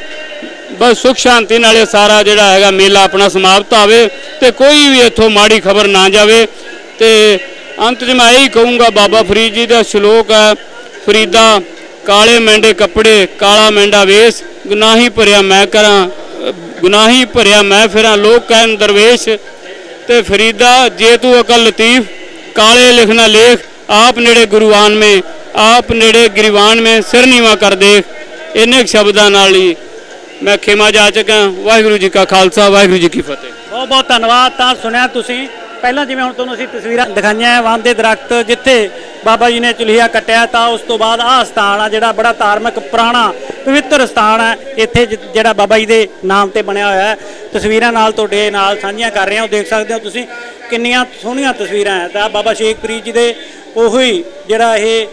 ਬਸ ਸੁਖ ਸ਼ਾਂਤੀ ਨਾਲ ਇਹ ਸਾਰਾ ਜਿਹੜਾ ਹੈਗਾ ਮੇਲਾ ਆਪਣਾ ਸਮਾਪਤ ਹੋਵੇ ਤੇ ਕੋਈ ਵੀ ਇੱਥੋਂ ਮਾੜੀ ਖਬਰ ਨਾ ਜਾਵੇ ਤੇ ਅੰਤ 'ਚ ਮੈਂ ਇਹੀ ਕਹੂੰਗਾ ਬਾਬਾ ਫਰੀਦ ਜੀ ਦਾ ਸ਼ਲੋਕ ਹੈ ਫਰੀਦਾ ਕਾਲੇ ਮੈਂਡੇ ਕੱਪੜੇ ਕਾਲਾ ਮੈਂਡਾ ਵੇਸ ਗੁਨਾਹੀ ਭਰਿਆ ਮੈਂ ਕਰਾਂ ਗੁਨਾਹੀ ਭਰਿਆ ਮੈਂ ਫਿਰਾਂ ਲੋਕ ਕਹਿਣ ਦਰਵੇਸ਼ ਤੇ ਫਰੀਦਾ ਜੇ ਤੂੰ ਅਕਲ ਲਤੀਫ ਕਾਲੇ ਲਿਖਣਾ ਲੇਖ आप नेड़े गुरुवान में आप नेड़े गिरीवान में सिर नीवा कर देख इन्ने शब्दों नाल ही मैं खेमा जा चुका। वाहिगुरू जी का खालसा वाहिगुरू जी की फतेह। बहुत बहुत धन्यवाद। तो सुनिया तुसीं ਪਹਿਲਾਂ ਜਿਵੇਂ ਹੁਣ ਤੁਹਾਨੂੰ ਅਸੀਂ ਤਸਵੀਰਾਂ ਦਿਖਾਈਆਂ ਵਣ ਦੇ ਦਰਖਤ ਜਿੱਥੇ ਬਾਬਾ ਜੀ ਨੇ ਚੁਲੀਹਾ ਕੱਟਿਆ ਤਾਂ ਉਸ ਤੋਂ ਬਾਅਦ ਆਹ ਸਥਾਨ ਆ ਜਿਹੜਾ ਬੜਾ ਧਾਰਮਿਕ ਪੁਰਾਣਾ ਪਵਿੱਤਰ ਸਥਾਨ ਹੈ ਇੱਥੇ ਜਿਹੜਾ ਬਾਬਾ ਜੀ ਦੇ ਨਾਮ ਤੇ ਬਣਿਆ ਹੋਇਆ ਹੈ ਤਸਵੀਰਾਂ ਨਾਲ ਤੁਹਾਡੇ ਨਾਲ ਸਾਂਝੀਆਂ ਕਰ ਰਹੇ ਹਾਂ। ਦੇਖ ਸਕਦੇ ਹੋ ਤੁਸੀਂ ਕਿੰਨੀਆਂ ਸੋਹਣੀਆਂ ਤਸਵੀਰਾਂ ਹੈ ਤਾਂ ਬਾਬਾ ਸ਼ੇਖ ਫਰੀਦ ਜੀ ਦੇ ਉਹੀ ਜਿਹੜਾ ਇਹ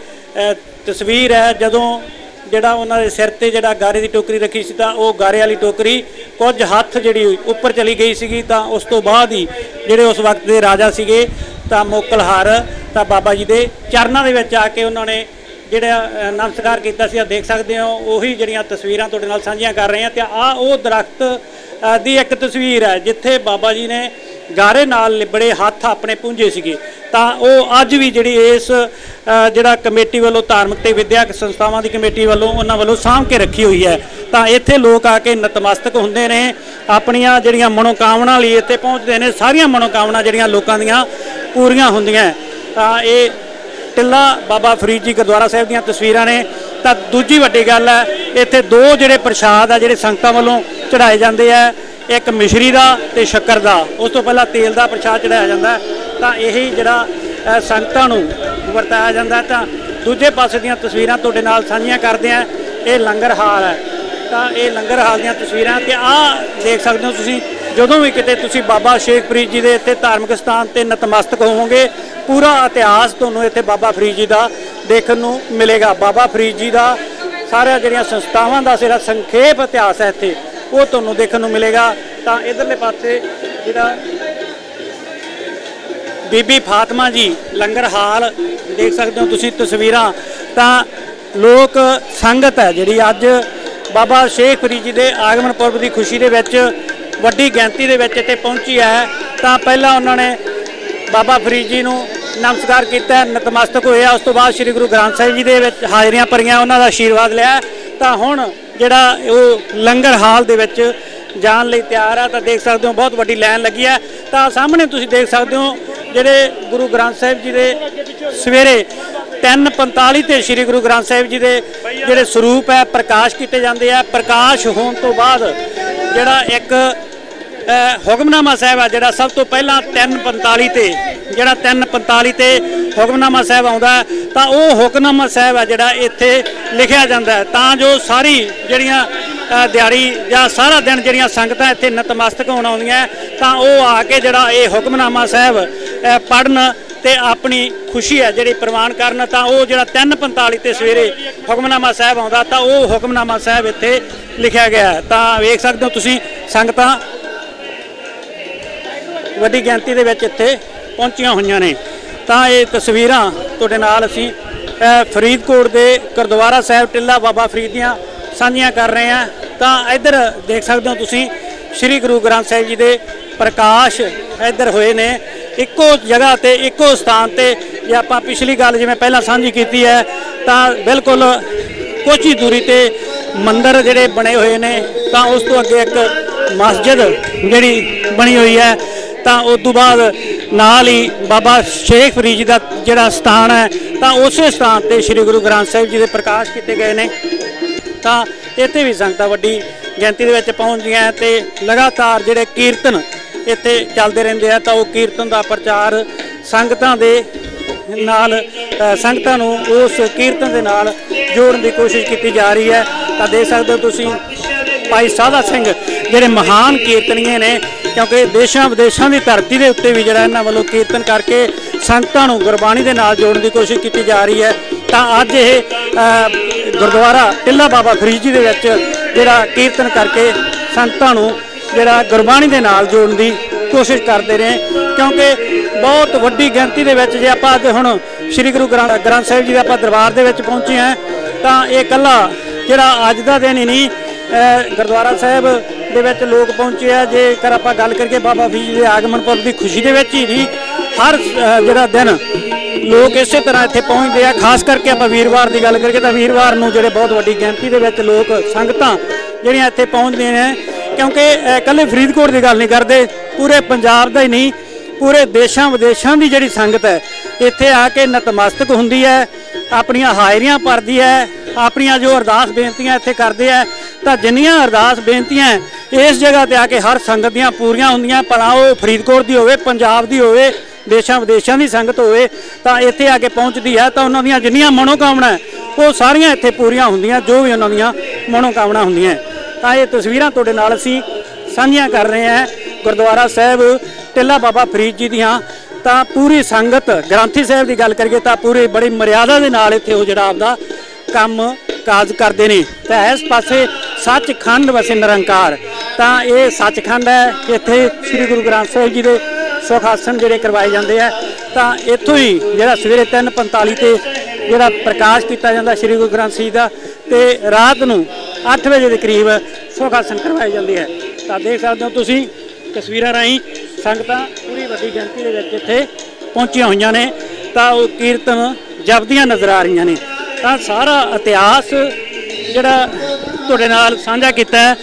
ਤਸਵੀਰ ਹੈ ਜਦੋਂ ਜਿਹੜਾ ਉਹਨਾਂ ਦੇ ਸਿਰ ਤੇ ਜਿਹੜਾ ਗਾਰੇ ਦੀ ਟੋਕਰੀ ਰੱਖੀ ਸੀ ਤਾਂ ਉਹ ਗਾਰੇ ਵਾਲੀ ਟੋਕਰੀ ਕੁਝ ਹੱਥ ਜਿਹੜੀ ਉੱਪਰ ਚਲੀ ਗਈ ਸੀਗੀ ਤਾਂ ਉਸ ਤੋਂ ਬਾਅਦ ਹੀ ਜਿਹੜੇ ਉਸ ਵਕਤ ਦੇ ਰਾਜਾ ਸੀਗੇ ਤਾਂ ਮੋਕਲਹਾਰ ਤਾਂ ਬਾਬਾ ਜੀ ਦੇ ਚਰਨਾਂ ਦੇ ਵਿੱਚ ਆ ਕੇ ਉਹਨਾਂ ਨੇ ਜਿਹੜਾ ਨਮਸਕਾਰ ਕੀਤਾ ਸੀ। ਦੇਖ ਸਕਦੇ ਹੋ ਉਹੀ ਜਿਹੜੀਆਂ ਤਸਵੀਰਾਂ ਤੁਹਾਡੇ ਨਾਲ ਸਾਂਝੀਆਂ ਕਰ ਰਹੇ ਹਾਂ ਤੇ ਆਹ ਉਹ ਦਰਖਤ ਦੀ ਇੱਕ ਤਸਵੀਰ ਹੈ ਜਿੱਥੇ ਬਾਬਾ ਜੀ ਨੇ ਗਾਰੇ ਨਾਲ ਲਿਬੜੇ ਹੱਥ ਆਪਣੇ ਪੂੰਝੇ ਸੀਗੇ ਤਾਂ ਉਹ ਅੱਜ ਵੀ ਜਿਹੜੀ ਇਸ ਜਿਹੜਾ ਕਮੇਟੀ ਵੱਲੋਂ ਧਾਰਮਿਕ ਤੇ ਵਿਦਿਅਕ ਸੰਸਥਾਵਾਂ ਦੀ ਕਮੇਟੀ ਵੱਲੋਂ ਉਹਨਾਂ ਵੱਲੋਂ ਸਾਂਭ ਕੇ ਰੱਖੀ ਹੋਈ ਹੈ ਤਾਂ ਇੱਥੇ ਲੋਕ ਆ ਕੇ ਨਤਮਸਤਕ ਹੁੰਦੇ ਨੇ ਆਪਣੀਆਂ ਜਿਹੜੀਆਂ ਮਨੋਕਾਮਨਾ ਲਈ ਇੱਥੇ ਪਹੁੰਚਦੇ ਨੇ। ਸਾਰੀਆਂ ਮਨੋਕਾਮਨਾ ਜਿਹੜੀਆਂ ਲੋਕਾਂ ਦੀਆਂ ਪੂਰੀਆਂ ਹੁੰਦੀਆਂ ਤਾਂ ਇਹ ਟਿੱਲਾ ਬਾਬਾ ਫਰੀਦ ਜੀ ਗੁਰਦੁਆਰਾ ਸਾਹਿਬ ਦੀਆਂ ਤਸਵੀਰਾਂ ਨੇ। ਤਾਂ ਦੂਜੀ ਵੱਡੀ ਗੱਲ ਹੈ ਇੱਥੇ ਦੋ ਜਿਹੜੇ ਪ੍ਰਸ਼ਾਦ ਆ ਜਿਹੜੇ ਸੰਗਤਾਂ ਵੱਲੋਂ ਚੜਾਏ ਜਾਂਦੇ ਆ ਇੱਕ ਮਿਸ਼ਰੀ ਦਾ ਤੇ ਸ਼ੱਕਰ ਦਾ ਉਸ ਤੋਂ ਪਹਿਲਾਂ ਤੇਲ ਦਾ ਪ੍ਰਸ਼ਾਦ ਚੜਾਇਆ ਜਾਂਦਾ ਤਾਂ ਇਹੀ ਜਿਹੜਾ ਸੰਗਤਾਂ ਨੂੰ ਵਰਤਾਇਆ ਜਾਂਦਾ। ਤਾਂ ਦੂਜੇ ਪਾਸੇ ਦੀਆਂ ਤਸਵੀਰਾਂ ਤੁਹਾਡੇ ਨਾਲ ਸਾਂਝੀਆਂ ਕਰਦੇ ਆ ਇਹ ਲੰਗਰ ਹਾਲ ਹੈ ਤਾਂ ਇਹ ਲੰਗਰ ਹਾਲ ਦੀਆਂ ਤਸਵੀਰਾਂ ਤੇ ਆਹ ਦੇਖ ਸਕਦੇ ਹੋ ਤੁਸੀਂ ਜਦੋਂ ਵੀ ਕਿਤੇ ਤੁਸੀਂ ਬਾਬਾ ਸ਼ੇਖ ਫਰੀਦ ਜੀ ਦੇ ਇੱਥੇ ਧਾਰਮਿਕ ਸਥਾਨ ਤੇ ਨਤਮਸਤਕ ਹੋਵੋਗੇ ਪੂਰਾ ਇਤਿਹਾਸ ਤੁਹਾਨੂੰ ਇੱਥੇ ਬਾਬਾ ਫਰੀਦ ਜੀ ਦਾ ਦੇਖਣ ਨੂੰ ਮਿਲੇਗਾ। ਬਾਬਾ ਫਰੀਦ ਜੀ ਦਾ ਸਾਰੀਆਂ ਜਿਹੜੀਆਂ ਸੰਸਥਾਵਾਂ ਦਾ ਜਿਹੜਾ ਸੰਖੇਪ ਇਤਿਹਾਸ ਹੈ ਇੱਥੇ ਉਹ ਤੁਹਾਨੂੰ ਦੇਖਣ ਨੂੰ ਮਿਲੇਗਾ। ਤਾਂ ਇਧਰਲੇ ਪਾਸੇ ਜਿਹੜਾ ਬੀਬੀ ਫਾਤਮਾ ਜੀ ਲੰਗਰ ਹਾਲ ਦੇਖ ਸਕਦੇ ਹੋ ਤੁਸੀਂ ਤਸਵੀਰਾਂ ਤਾਂ ਲੋਕ ਸੰਗਤ ਹੈ ਜਿਹੜੀ ਅੱਜ ਬਾਬਾ ਸ਼ੇਖ ਫਰੀਦ ਜੀ ਦੇ ਆਗਮਨ ਪੁਰਬ ਦੀ ਖੁਸ਼ੀ ਦੇ ਵਿੱਚ ਵੱਡੀ ਗਿਣਤੀ ਦੇ ਵਿੱਚ ਇੱਥੇ ਪਹੁੰਚੀ ਹੈ। ਤਾਂ ਪਹਿਲਾਂ ਉਹਨਾਂ ਨੇ ਬਾਬਾ ਫਰੀਦ ਜੀ ਨੂੰ ਨਮਸਕਾਰ ਕੀਤਾ, ਨਤਮਸਤਕ ਹੋਇਆ। ਉਸ ਤੋਂ ਬਾਅਦ ਸ੍ਰੀ ਗੁਰੂ ਗ੍ਰੰਥ ਸਾਹਿਬ ਜੀ ਦੇ ਵਿੱਚ ਹਾਜ਼ਰੀਆਂ ਭਰੀਆਂ, ਉਹਨਾਂ ਦਾ ਆਸ਼ੀਰਵਾਦ ਲਿਆ। ਤਾਂ ਹੁਣ ਜਿਹੜਾ ਉਹ ਲੰਗਰ ਹਾਲ ਦੇ ਵਿੱਚ ਜਾਣ ਲਈ ਤਿਆਰ ਆ। ਤਾਂ ਦੇਖ ਸਕਦੇ ਹੋ ਬਹੁਤ ਵੱਡੀ ਲਾਈਨ ਲੱਗੀ ਹੈ। ਤਾਂ ਸਾਹਮਣੇ ਤੁਸੀਂ ਦੇਖ ਸਕਦੇ ਹੋ ਜਿਹੜੇ ਗੁਰੂ ਗ੍ਰੰਥ ਸਾਹਿਬ ਜੀ ਦੇ ਸਵੇਰੇ 3:45 ਤੇ ਸ੍ਰੀ ਗੁਰੂ ਗ੍ਰੰਥ ਸਾਹਿਬ ਜੀ ਦੇ ਜਿਹੜੇ ਸਰੂਪ ਹੈ ਪ੍ਰਕਾਸ਼ ਕੀਤੇ ਜਾਂਦੇ ਆ। ਪ੍ਰਕਾਸ਼ ਹੋਣ ਤੋਂ ਬਾਅਦ ਜਿਹੜਾ ਇੱਕ ਹੁਕਮਨਾਮਾ ਸਾਹਿਬ ਆ ਜਿਹੜਾ ਸਭ ਤੋਂ ਪਹਿਲਾਂ 3:45 ਤੇ ਜਿਹੜਾ 3:45 ਤੇ ਹੁਕਮਨਾਮਾ ਸਾਹਿਬ ਆਉਂਦਾ, ਤਾਂ ਉਹ ਹੁਕਮਨਾਮਾ ਸਾਹਿਬ ਆ ਜਿਹੜਾ ਇੱਥੇ ਲਿਖਿਆ ਜਾਂਦਾ ਹੈ, ਤਾਂ ਜੋ ਸਾਰੀ ਜਿਹੜੀਆਂ ਦਿਹਾੜੀ ਜਾਂ ਸਾਰਾ ਦਿਨ ਜਿਹੜੀਆਂ ਸੰਗਤਾਂ ਇੱਥੇ ਨਤਮਸਤਕ ਹੋਣ ਆਉਂਦੀਆਂ ਤਾਂ ਉਹ ਆ ਕੇ ਜਿਹੜਾ ਇਹ ਹੁਕਮਨਾਮਾ ਸਾਹਿਬ ਪੜ੍ਹਨ ਤੇ ਆਪਣੀ ਖੁਸ਼ੀ ਹੈ ਜਿਹੜੀ ਪ੍ਰਵਾਨ ਕਰਨ। ਤਾਂ ਉਹ ਜਿਹੜਾ 3:45 ਤੇ ਸਵੇਰੇ ਹੁਕਮਨਾਮਾ ਸਾਹਿਬ ਆਉਂਦਾ ਤਾਂ ਉਹ ਹੁਕਮਨਾਮਾ ਸਾਹਿਬ ਇੱਥੇ ਲਿਖਿਆ ਗਿਆ। ਤਾਂ ਵੇਖ ਸਕਦੇ ਹੋ ਤੁਸੀਂ ਸੰਗਤਾਂ ਵੱਡੀ ਗਿਣਤੀ ਦੇ ਵਿੱਚ ਇੱਥੇ ਪਹੁੰਚੀਆਂ ਹੋਈਆਂ ਨੇ। ਤਾਂ ਇਹ ਤਸਵੀਰਾਂ ਤੁਹਾਡੇ ਨਾਲ ਅਸੀਂ ਫਰੀਦਕੋਟ ਦੇ ਗੁਰਦੁਆਰਾ ਸਾਹਿਬ ਟਿੱਲਾ ਬਾਬਾ ਫਰੀਦ ਦੀਆਂ ਸਾਂਝੀਆਂ ਕਰ ਰਹੇ ਹਾਂ। ਤਾਂ ਇੱਧਰ ਦੇਖ ਸਕਦੇ ਹੋ ਤੁਸੀਂ ਸ੍ਰੀ ਗੁਰੂ ਗ੍ਰੰਥ ਸਾਹਿਬ ਜੀ ਦੇ ਪ੍ਰਕਾਸ਼ ਇੱਧਰ ਹੋਏ ਨੇ ਇੱਕੋ ਜਗ੍ਹਾ ਤੇ ਇੱਕੋ ਸਥਾਨ ਤੇ। ਜੇ ਆਪਾਂ ਪਿਛਲੀ ਗੱਲ ਜਿਵੇਂ ਪਹਿਲਾਂ ਸਾਂਝੀ ਕੀਤੀ ਹੈ ਤਾਂ ਬਿਲਕੁਲ ਕੁਝ ਹੀ ਦੂਰੀ ਤੇ ਮੰਦਿਰ ਜਿਹੜੇ ਬਣੇ ਹੋਏ ਨੇ, ਤਾਂ ਉਸ ਤੋਂ ਅੱਗੇ ਇੱਕ ਮਸਜਿਦ ਜਿਹੜੀ ਬਣੀ ਹੋਈ ਹੈ। ਤਾਂ ਉਸ ਤੋਂ ਬਾਅਦ ਨਾਲ ਹੀ ਬਾਬਾ ਸ਼ੇਖ ਫਰੀਦ ਜੀ ਦਾ ਜਿਹੜਾ ਸਥਾਨ ਹੈ ਤਾਂ ਉਸੇ ਸਥਾਨ ਤੇ ਸ੍ਰੀ ਗੁਰੂ ਗ੍ਰੰਥ ਸਾਹਿਬ ਜੀ ਦੇ ਪ੍ਰਕਾਸ਼ ਕੀਤੇ ਗਏ ਨੇ। ਤਾਂ ਇੱਥੇ ਵੀ ਸੰਗਤਾਂ ਵੱਡੀ ਗਿਣਤੀ ਦੇ ਵਿੱਚ ਪਹੁੰਚਦੀਆਂ ਤੇ ਲਗਾਤਾਰ ਜਿਹੜੇ ਕੀਰਤਨ ਇੱਥੇ ਚੱਲਦੇ ਰਹਿੰਦੇ ਆ। ਤਾਂ ਉਹ ਕੀਰਤਨ ਦਾ ਪ੍ਰਚਾਰ ਸੰਗਤਾਂ ਦੇ ਨਾਲ ਸੰਗਤਾਂ ਨੂੰ ਉਸ ਕੀਰਤਨ ਦੇ ਨਾਲ ਜੋੜਨ ਦੀ ਕੋਸ਼ਿਸ਼ ਕੀਤੀ ਜਾ ਰਹੀ ਹੈ। ਤਾਂ ਦੇਖ ਸਕਦੇ ਹੋ ਤੁਸੀਂ ਭਾਈ ਸਾਧਾ ਸਿੰਘ ਜਿਹੜੇ ਮਹਾਨ ਕੀਰਤਨੀਏ ਨੇ, ਕਿਉਂਕਿ ਦੇਸ਼ਾਂ ਵਿਦੇਸ਼ਾਂ ਦੀ ਧਰਤੀ ਦੇ ਉੱਤੇ ਵੀ ਜਿਹੜਾ ਇਹਨਾਂ ਵੱਲੋਂ ਕੀਰਤਨ ਕਰਕੇ ਸੰਗਤਾਂ ਨੂੰ ਗੁਰਬਾਣੀ ਦੇ ਨਾਲ ਜੋੜਨ ਦੀ ਕੋਸ਼ਿਸ਼ ਕੀਤੀ ਜਾ ਰਹੀ ਹੈ। ਤਾਂ ਅੱਜ ਇਹ ਗੁਰਦੁਆਰਾ ਟਿੱਲਾ ਬਾਬਾ ਫਰੀਦ ਜੀ ਦੇ ਵਿੱਚ ਜਿਹੜਾ ਕੀਰਤਨ ਕਰਕੇ ਸੰਗਤਾਂ ਨੂੰ ਜਿਹੜਾ ਗੁਰਬਾਣੀ ਦੇ ਨਾਲ ਜੋੜਨ ਦੀ ਕੋਸ਼ਿਸ਼ ਕਰਦੇ ਰਹੇ, ਕਿਉਂਕਿ ਬਹੁਤ ਵੱਡੀ ਗਿਣਤੀ ਦੇ ਵਿੱਚ ਜੇ ਆਪਾਂ ਅੱਜ ਹੁਣ ਸ੍ਰੀ ਗੁਰੂ ਗ੍ਰੰਥ ਸਾਹਿਬ ਜੀ ਦੇ ਆਪਾਂ ਦਰਬਾਰ ਦੇ ਵਿੱਚ ਪਹੁੰਚੇ ਹਾਂ ਤਾਂ ਇਹ ਇਕੱਲਾ ਜਿਹੜਾ ਅੱਜ ਦਾ ਦਿਨ ਹੀ ਨਹੀਂ, ਗੁਰਦੁਆਰਾ ਸਾਹਿਬ ਦੇ ਵਿੱਚ ਲੋਕ ਪਹੁੰਚੇ ਆ। ਜੇਕਰ ਆਪਾਂ ਗੱਲ ਕਰੀਏ ਬਾਬਾ ਫਰੀਦ ਜੀ ਦੇ ਆਗਮਨ ਪੁਰਬ ਦੀ ਖੁਸ਼ੀ ਦੇ ਵਿੱਚ ਹੀ ਨਹੀਂ, ਹਰ ਜਿਹੜਾ ਦਿਨ ਲੋਕ ਇਸੇ ਤਰ੍ਹਾਂ ਇੱਥੇ ਪਹੁੰਚਦੇ ਆ। ਖਾਸ ਕਰਕੇ ਆਪਾਂ ਵੀਰਵਾਰ ਦੀ ਗੱਲ ਕਰੀਏ ਤਾਂ ਵੀਰਵਾਰ ਨੂੰ ਜਿਹੜੇ ਬਹੁਤ ਵੱਡੀ ਗਿਣਤੀ ਦੇ ਵਿੱਚ ਲੋਕ ਸੰਗਤਾਂ ਜਿਹੜੀਆਂ ਇੱਥੇ ਪਹੁੰਚਦੇ ਨੇ, ਕਿਉਂਕਿ ਇਕੱਲੇ ਫਰੀਦਕੋਟ ਦੀ ਗੱਲ ਨਹੀਂ ਕਰਦੇ, ਪੂਰੇ ਪੰਜਾਬ ਦਾ ਹੀ ਨਹੀਂ ਪੂਰੇ ਦੇਸ਼ਾਂ ਵਿਦੇਸ਼ਾਂ ਦੀ ਜਿਹੜੀ ਸੰਗਤ ਹੈ ਇੱਥੇ ਆ ਕੇ ਨਤਮਸਤਕ ਹੁੰਦੀ ਹੈ, ਆਪਣੀਆਂ ਹਾਜ਼ਰੀਆਂ ਭਰਦੀ ਹੈ, ਆਪਣੀਆਂ ਜੋ ਅਰਦਾਸ ਬੇਨਤੀਆਂ ਇੱਥੇ ਕਰਦੇ ਆ। ਤਾਂ ਜਿੰਨੀਆਂ ਅਰਦਾਸ ਬੇਨਤੀਆਂ ਇਸ ਜਗ੍ਹਾ ਤੇ ਆ ਕੇ ਹਰ ਸੰਗਤ ਦੀਆਂ ਪੂਰੀਆਂ ਹੁੰਦੀਆਂ, ਭਲਾ ਉਹ ਫਰੀਦਕੋਟ ਦੀ ਹੋਵੇ, ਪੰਜਾਬ ਦੀ ਹੋਵੇ, ਦੇਸ਼ਾਂ ਵਿਦੇਸ਼ਾਂ ਦੀ ਸੰਗਤ ਹੋਵੇ, ਤਾਂ ਇੱਥੇ ਆ ਕੇ ਪਹੁੰਚਦੀ ਹੈ। ਤਾਂ ਉਹਨਾਂ ਦੀਆਂ ਜਿੰਨੀਆਂ ਮਨੋਕਾਮਨਾ ਉਹ ਸਾਰੀਆਂ ਇੱਥੇ ਪੂਰੀਆਂ ਹੁੰਦੀਆਂ, ਜੋ ਵੀ ਉਹਨਾਂ ਦੀਆਂ ਮਨੋਕਾਮਨਾ ਹੁੰਦੀਆਂ। ਤਾਂ ਇਹ ਤਸਵੀਰਾਂ ਤੁਹਾਡੇ ਨਾਲ ਅਸੀਂ ਸਾਂਝੀਆਂ ਕਰ ਰਹੇ ਹਾਂ ਗੁਰਦੁਆਰਾ ਸਾਹਿਬ ਟਿੱਲਾ ਬਾਬਾ ਫਰੀਦ ਜੀ ਦੀਆਂ। ਤਾਂ ਪੂਰੀ ਸੰਗਤ ਗ੍ਰੰਥੀ ਸਾਹਿਬ ਦੀ ਗੱਲ ਕਰੀਏ ਤਾਂ ਪੂਰੀ ਬੜੀ ਮਰਿਆਦਾ ਦੇ ਨਾਲ ਇੱਥੇ ਉਹ ਜਿਹੜਾ ਆਪਦਾ ਕੰਮ ਕਾਜ ਕਰਦੇ ਨੇ। ਤਾਂ ਇਸ ਪਾਸੇ ਸੱਚਖੰਡ ਵਸੇ ਨਿਰੰਕਾਰ, ਤਾਂ ਇਹ ਸੱਚਖੰਡ ਹੈ। ਇੱਥੇ ਸ੍ਰੀ ਗੁਰੂ ਗ੍ਰੰਥ ਸਾਹਿਬ ਜੀ ਦੇ ਸੁਖ ਆਸਣ ਜਿਹੜੇ ਕਰਵਾਏ ਜਾਂਦੇ ਆ। ਤਾਂ ਇੱਥੋਂ ਹੀ ਜਿਹੜਾ ਸਵੇਰੇ 3:45 ਤੇ ਜਿਹੜਾ ਪ੍ਰਕਾਸ਼ ਕੀਤਾ ਜਾਂਦਾ ਸ੍ਰੀ ਗੁਰੂ ਗ੍ਰੰਥ ਸਾਹਿਬ ਦਾ, ਤੇ ਰਾਤ ਨੂੰ 8 ਵਜੇ ਦੇ ਕਰੀਬ ਸੁਖ ਆਸਣ ਕਰਵਾਏ ਜਾਂਦੇ ਆ। ਤਾਂ ਦੇਖ ਸਕਦੇ ਹੋ ਤੁਸੀਂ ਤਸਵੀਰਾਂ ਰਾਹੀਂ ਸੰਗਤਾਂ ਪੂਰੀ ਵੱਡੀ ਗਿਣਤੀ ਦੇ ਵਿੱਚ ਇੱਥੇ ਪਹੁੰਚੀਆਂ ਹੋਈਆਂ ਨੇ। ਤਾਂ ਉਹ ਕੀਰਤਨ ਜਪਦੀਆਂ ਨਜ਼ਰ ਆ ਰਹੀਆਂ ਨੇ। ਤਾਂ ਸਾਰਾ ਇਤਿਹਾਸ ਜਿਹੜਾ ਤੁਹਾਡੇ ਨਾਲ ਸਾਂਝਾ ਕੀਤਾ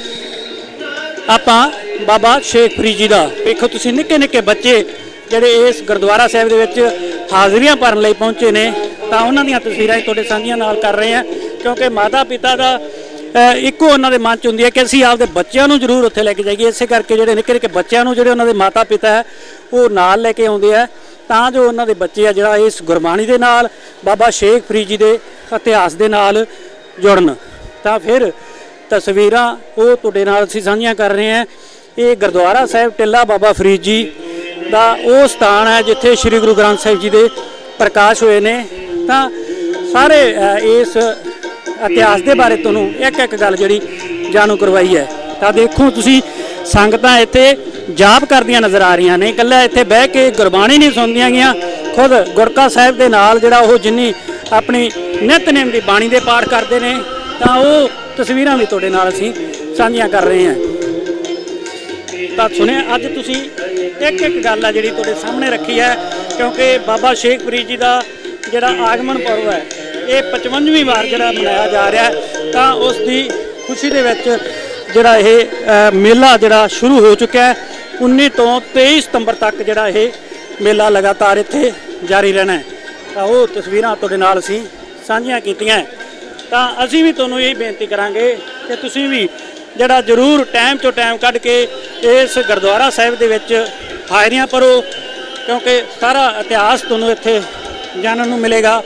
ਆਪਾਂ ਬਾਬਾ ਸ਼ੇਖ ਫਰੀਦ ਜੀ ਦਾ। ਵੇਖੋ ਤੁਸੀਂ ਨਿੱਕੇ ਨਿੱਕੇ ਬੱਚੇ ਜਿਹੜੇ ਇਸ ਗੁਰਦੁਆਰਾ ਸਾਹਿਬ ਦੇ ਵਿੱਚ ਹਾਜ਼ਰੀਆਂ ਭਰਨ ਲਈ ਪਹੁੰਚੇ ਨੇ। ਤਾਂ ਉਹਨਾਂ ਦੀਆਂ ਤਸਵੀਰਾਂ ਤੁਹਾਡੇ ਸਾਂਝੀਆਂ ਨਾਲ ਕਰ ਰਹੇ ਹਾਂ, ਕਿਉਂਕਿ ਮਾਤਾ ਪਿਤਾ ਦਾ ਇੱਕੋ ਉਹਨਾਂ ਦੇ ਮਨ 'ਚ ਹੁੰਦੀ ਹੈ ਕਿ ਅਸੀਂ ਆਪਦੇ ਬੱਚਿਆਂ ਨੂੰ ਜ਼ਰੂਰ ਉੱਥੇ ਲੈ ਕੇ ਜਾਈਏ। ਇਸੇ ਕਰਕੇ ਜਿਹੜੇ ਨਿੱਕੇ ਨਿੱਕੇ ਬੱਚਿਆਂ ਨੂੰ ਜਿਹੜੇ ਉਹਨਾਂ ਦੇ ਮਾਤਾ ਪਿਤਾ ਹੈ ਉਹ ਨਾਲ ਲੈ ਕੇ ਆਉਂਦੇ ਆ, ਤਾਂ ਜੋ ਉਹਨਾਂ ਦੇ ਬੱਚੇ ਆ ਜਿਹੜਾ ਇਸ ਗੁਰਬਾਣੀ ਦੇ ਨਾਲ ਬਾਬਾ ਸ਼ੇਖ ਫਰੀਦ ਜੀ ਦੇ ਇਤਿਹਾਸ ਦੇ ਨਾਲ ਜੁੜਨ। ਤਾਂ ਫਿਰ ਤਸਵੀਰਾਂ ਉਹ ਤੁਹਾਡੇ ਨਾਲ ਅਸੀਂ ਸਾਂਝੀਆਂ ਕਰ ਰਹੇ ਹਾਂ। ਇਹ ਗੁਰਦੁਆਰਾ ਸਾਹਿਬ ਟਿੱਲਾ ਬਾਬਾ ਫਰੀਦ ਜੀ ਦਾ ਉਹ ਸਥਾਨ ਹੈ ਜਿੱਥੇ ਸ੍ਰੀ ਗੁਰੂ ਗ੍ਰੰਥ ਸਾਹਿਬ ਜੀ ਦੇ ਪ੍ਰਕਾਸ਼ ਹੋਏ ਨੇ। ਤਾਂ ਸਾਰੇ ਇਸ ਇਤਿਹਾਸ ਦੇ ਬਾਰੇ ਤੁਹਾਨੂੰ ਇੱਕ ਇੱਕ ਗੱਲ ਜਿਹੜੀ ਜਾਣੂ ਕਰਵਾਈ ਹੈ। ਤਾਂ ਦੇਖੋ ਤੁਸੀਂ ਸੰਗਤਾਂ ਇੱਥੇ ਜਾਪ ਕਰਦੀਆਂ ਨਜ਼ਰ ਆ ਰਹੀਆਂ ਨੇ। ਇਕੱਲਾ ਇੱਥੇ ਬਹਿ ਕੇ ਗੁਰਬਾਣੀ ਨਹੀਂ ਸੁਣਦੀਆਂ ਗਈਆਂ, ਖੁਦ ਗੁਰਕਾ ਸਾਹਿਬ ਦੇ ਨਾਲ ਜਿਹੜਾ ਉਹ ਜਿੰਨੀ ਆਪਣੀ ਨਿਤਨੇਮ ਦੀ ਬਾਣੀ ਦੇ ਪਾਠ ਕਰਦੇ ਨੇ, ਤਾਂ ਉਹ ਤਸਵੀਰਾਂ ਵੀ ਤੁਹਾਡੇ ਨਾਲ ਅਸੀਂ ਸਾਂਝੀਆਂ ਕਰ ਰਹੇ ਹਾਂ। ਤਾਂ ਸੁਣਿਆ ਅੱਜ ਤੁਸੀਂ ਇੱਕ ਇੱਕ ਗੱਲ ਆ ਜਿਹੜੀ ਤੁਹਾਡੇ ਸਾਹਮਣੇ ਰੱਖੀ ਹੈ, ਕਿਉਂਕਿ ਬਾਬਾ ਸ਼ੇਖ ਫਰੀਦ ਜੀ ਦਾ ਜਿਹੜਾ ਆਗਮਨ ਪੁਰਬ ਹੈ ਇਹ 55ਵੀਂ ਵਾਰ ਜਿਹੜਾ ਮਨਾਇਆ ਜਾ ਰਿਹਾ ਹੈ। ਤਾਂ ਉਸ ਦੀ ਖੁਸ਼ੀ ਦੇ ਵਿੱਚ ਜਿਹੜਾ ਇਹ ਮੇਲਾ ਜਿਹੜਾ ਸ਼ੁਰੂ ਹੋ ਚੁੱਕਿਆ ਹੈ। 19 ਤੋਂ 23 ਸਤੰਬਰ ਤੱਕ ਜਿਹੜਾ ਇਹ ਮੇਲਾ ਲਗਾਤਾਰ ਇੱਥੇ ਜਾਰੀ ਰਹਿਣਾ ਹੈ। ਤਾਂ ਉਹ ਤਸਵੀਰਾਂ ਤੁਹਾਡੇ ਨਾਲ ਅਸੀਂ ਸਾਂਝੀਆਂ ਕੀਤੀਆਂ। ਤਾਂ ਅਸੀਂ ਵੀ ਤੁਹਾਨੂੰ ਇਹ ਬੇਨਤੀ ਕਰਾਂਗੇ ਕਿ ਤੁਸੀਂ ਵੀ ਜਿਹੜਾ ਜ਼ਰੂਰ ਟਾਈਮ ਚੋਂ ਟਾਈਮ ਕੱਢ ਕੇ ਇਸ ਗੁਰਦੁਆਰਾ ਸਾਹਿਬ ਦੇ ਵਿੱਚ ਹਾਜ਼ਰੀਆਂ ਭਰੋ, ਕਿਉਂਕਿ ਸਾਰਾ ਇਤਿਹਾਸ ਤੁਹਾਨੂੰ ਇੱਥੇ ਜਾਣਨ ਨੂੰ ਮਿਲੇਗਾ।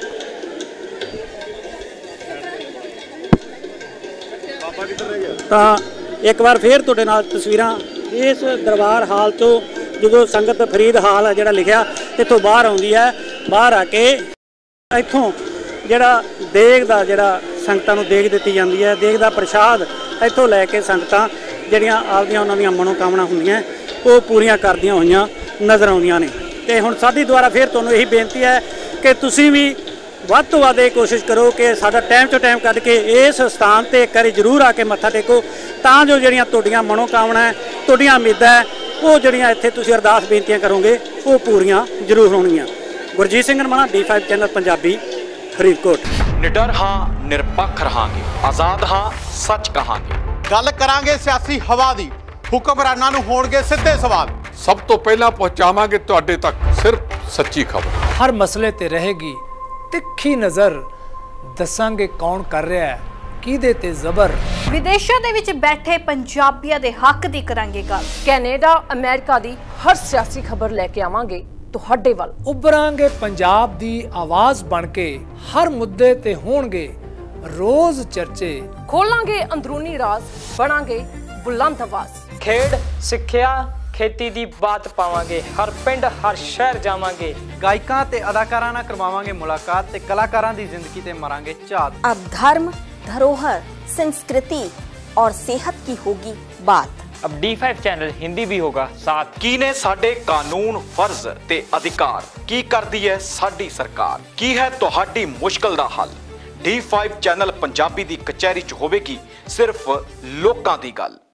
ਤਾਂ ਇੱਕ ਵਾਰ ਫੇਰ ਤੁਹਾਡੇ ਨਾਲ ਤਸਵੀਰਾਂ ਇਸ ਦਰਬਾਰ ਹਾਲ ਤੋਂ, ਜਦੋਂ ਸੰਗਤ ਫਰੀਦ ਹਾਲ ਹੈ ਜਿਹੜਾ ਲਿਖਿਆ ਇੱਥੋਂ ਬਾਹਰ ਆਉਂਦੀ ਹੈ, ਬਾਹਰ ਆ ਕੇ ਇੱਥੋਂ ਜਿਹੜਾ ਦੇਗ ਦਾ ਜਿਹੜਾ ਸੰਗਤਾਂ ਨੂੰ ਦੇਗ ਦਿੱਤੀ ਜਾਂਦੀ ਹੈ, ਦੇਗ ਦਾ ਪ੍ਰਸ਼ਾਦ ਇੱਥੋਂ ਲੈ ਕੇ ਸੰਗਤਾਂ ਜਿਹੜੀਆਂ ਆਪਦੀਆਂ ਉਹਨਾਂ ਦੀਆਂ ਮਨੋਕਾਮਨਾ ਹੁੰਦੀਆਂ ਉਹ ਪੂਰੀਆਂ ਕਰਦੀਆਂ ਹੋਈਆਂ ਨਜ਼ਰ ਆਉਂਦੀਆਂ ਨੇ। ਤੇ ਹੁਣ ਸਾਡੀ ਦੁਆਰਾ ਫਿਰ ਤੁਹਾਨੂੰ ਇਹੀ ਬੇਨਤੀ ਹੈ ਕਿ ਤੁਸੀਂ ਵੀ ਵੱਧ ਤੋਂ ਵੱਧ ਇਹ ਕੋਸ਼ਿਸ਼ ਕਰੋ ਕਿ ਸਾਡਾ ਟਾਈਮ ਤੋਂ ਟਾਈਮ ਕੱਢ ਕੇ ਇਸ ਸਥਾਨ ਤੇ ਇੱਕ ਵਾਰੀ ਜ਼ਰੂਰ ਆ ਕੇ ਮੱਥਾ ਟੇਕੋ, ਤਾਂ ਜੋ ਜਿਹੜੀਆਂ ਤੁਹਾਡੀਆਂ ਮਨੋਕਾਮਨਾ ਹੈ, ਤੁਹਾਡੀਆਂ ਉਮੀਦਾਂ ਹੈ, ਉਹ ਜਿਹੜੀਆਂ ਇੱਥੇ ਤੁਸੀਂ ਅਰਦਾਸ ਬੇਨਤੀਆਂ ਕਰੋਗੇ ਉਹ ਪੂਰੀਆਂ ਜ਼ਰੂਰ ਹੋਣਗੀਆਂ। Gurjeet Singh Ramana, D5 channel Punjabi, Faridkot. निडर हाँ निरपक्ष रहांगे, आजाद हाँ सच कहांगे। ਗੱਲ ਕਰਾਂਗੇ ਸਿਆਸੀ ਹਵਾ ਦੀ, ਹੁਕਮਰਾਨਾਂ ਨੂੰ ਹੋਣਗੇ ਸਿੱਧੇ ਸਵਾਲ। ਸਭ ਤੋਂ ਪਹਿਲਾਂ ਪਹੁੰਚਾਵਾਂਗੇ ਤੁਹਾਡੇ ਤੱਕ ਸਿਰਫ ਸੱਚੀ ਖਬਰ। ਹਰ ਮਸਲੇ ਤੇ ਰਹੇਗੀ ਤਿੱਖੀ ਨਜ਼ਰ, ਦੱਸਾਂਗੇ ਕੌਣ ਕਰ ਰਿਹਾ ਹੈ ਕਿਹਦੇ ਤੇ ਜ਼ਬਰ। ਵਿਦੇਸ਼ਾਂ ਦੇ ਵਿੱਚ ਬੈਠੇ ਪੰਜਾਬੀਆਂ ਦੇ ਹੱਕ ਦੀ ਕਰਾਂਗੇ ਗੱਲ। ਕੈਨੇਡਾ ਅਮਰੀਕਾ ਦੀ ਹਰ ਸਿਆਸੀ ਖਬਰ ਲੈ ਕੇ ਆਵਾਂਗੇ ਤੁਹਾਡੇ ਵੱਲ। ਉਭਰਾਂਗੇ ਪੰਜਾਬ ਦੀ ਆਵਾਜ਼ ਬਣ ਕੇ, ਹਰ ਮੁੱਦੇ ਤੇ ਹੋਣਗੇ ਰੋਜ਼ ਚਰਚੇ। ਖੋਲਾਂਗੇ ਅੰਦਰੂਨੀ ਰਾਜ਼, ਬਣਾਂਗੇ ਬੁਲੰਦ ਆਵਾਜ਼। ਖੇਡ, ਸਿੱਖਿਆ, ਖੇਤੀ ਦੀ ਬਾਤ ਪਾਵਾਂਗੇ, ਹਰ ਪਿੰਡ ਹਰ ਸ਼ਹਿਰ ਜਾਵਾਂਗੇ। ਗਾਇਕਾਂ ਤੇ ਅਦਾਕਾਰਾਂ ਨਾਲ ਕਰਵਾਵਾਂਗੇ ਮੁਲਾਕਾਤ, ਤੇ ਕਲਾਕਾਰਾਂ ਦੀ ਜ਼ਿੰਦਗੀ ਤੇ ਮਾਰਾਂਗੇ ਝਾਤ। अब धर्म, धरोहर, संस्कृति और सेहत की होगी बात। अब D5 चैनल हिंदी भी होगा साथ। की ने साडे कानून, फर्ज ते अधिकार, की करदी है साडी सरकार, की है तुहाडी मुश्किल दा हल। D5 चैनल पंजाबी दी कचहरी च होवेगी सिर्फ लोकां दी गल।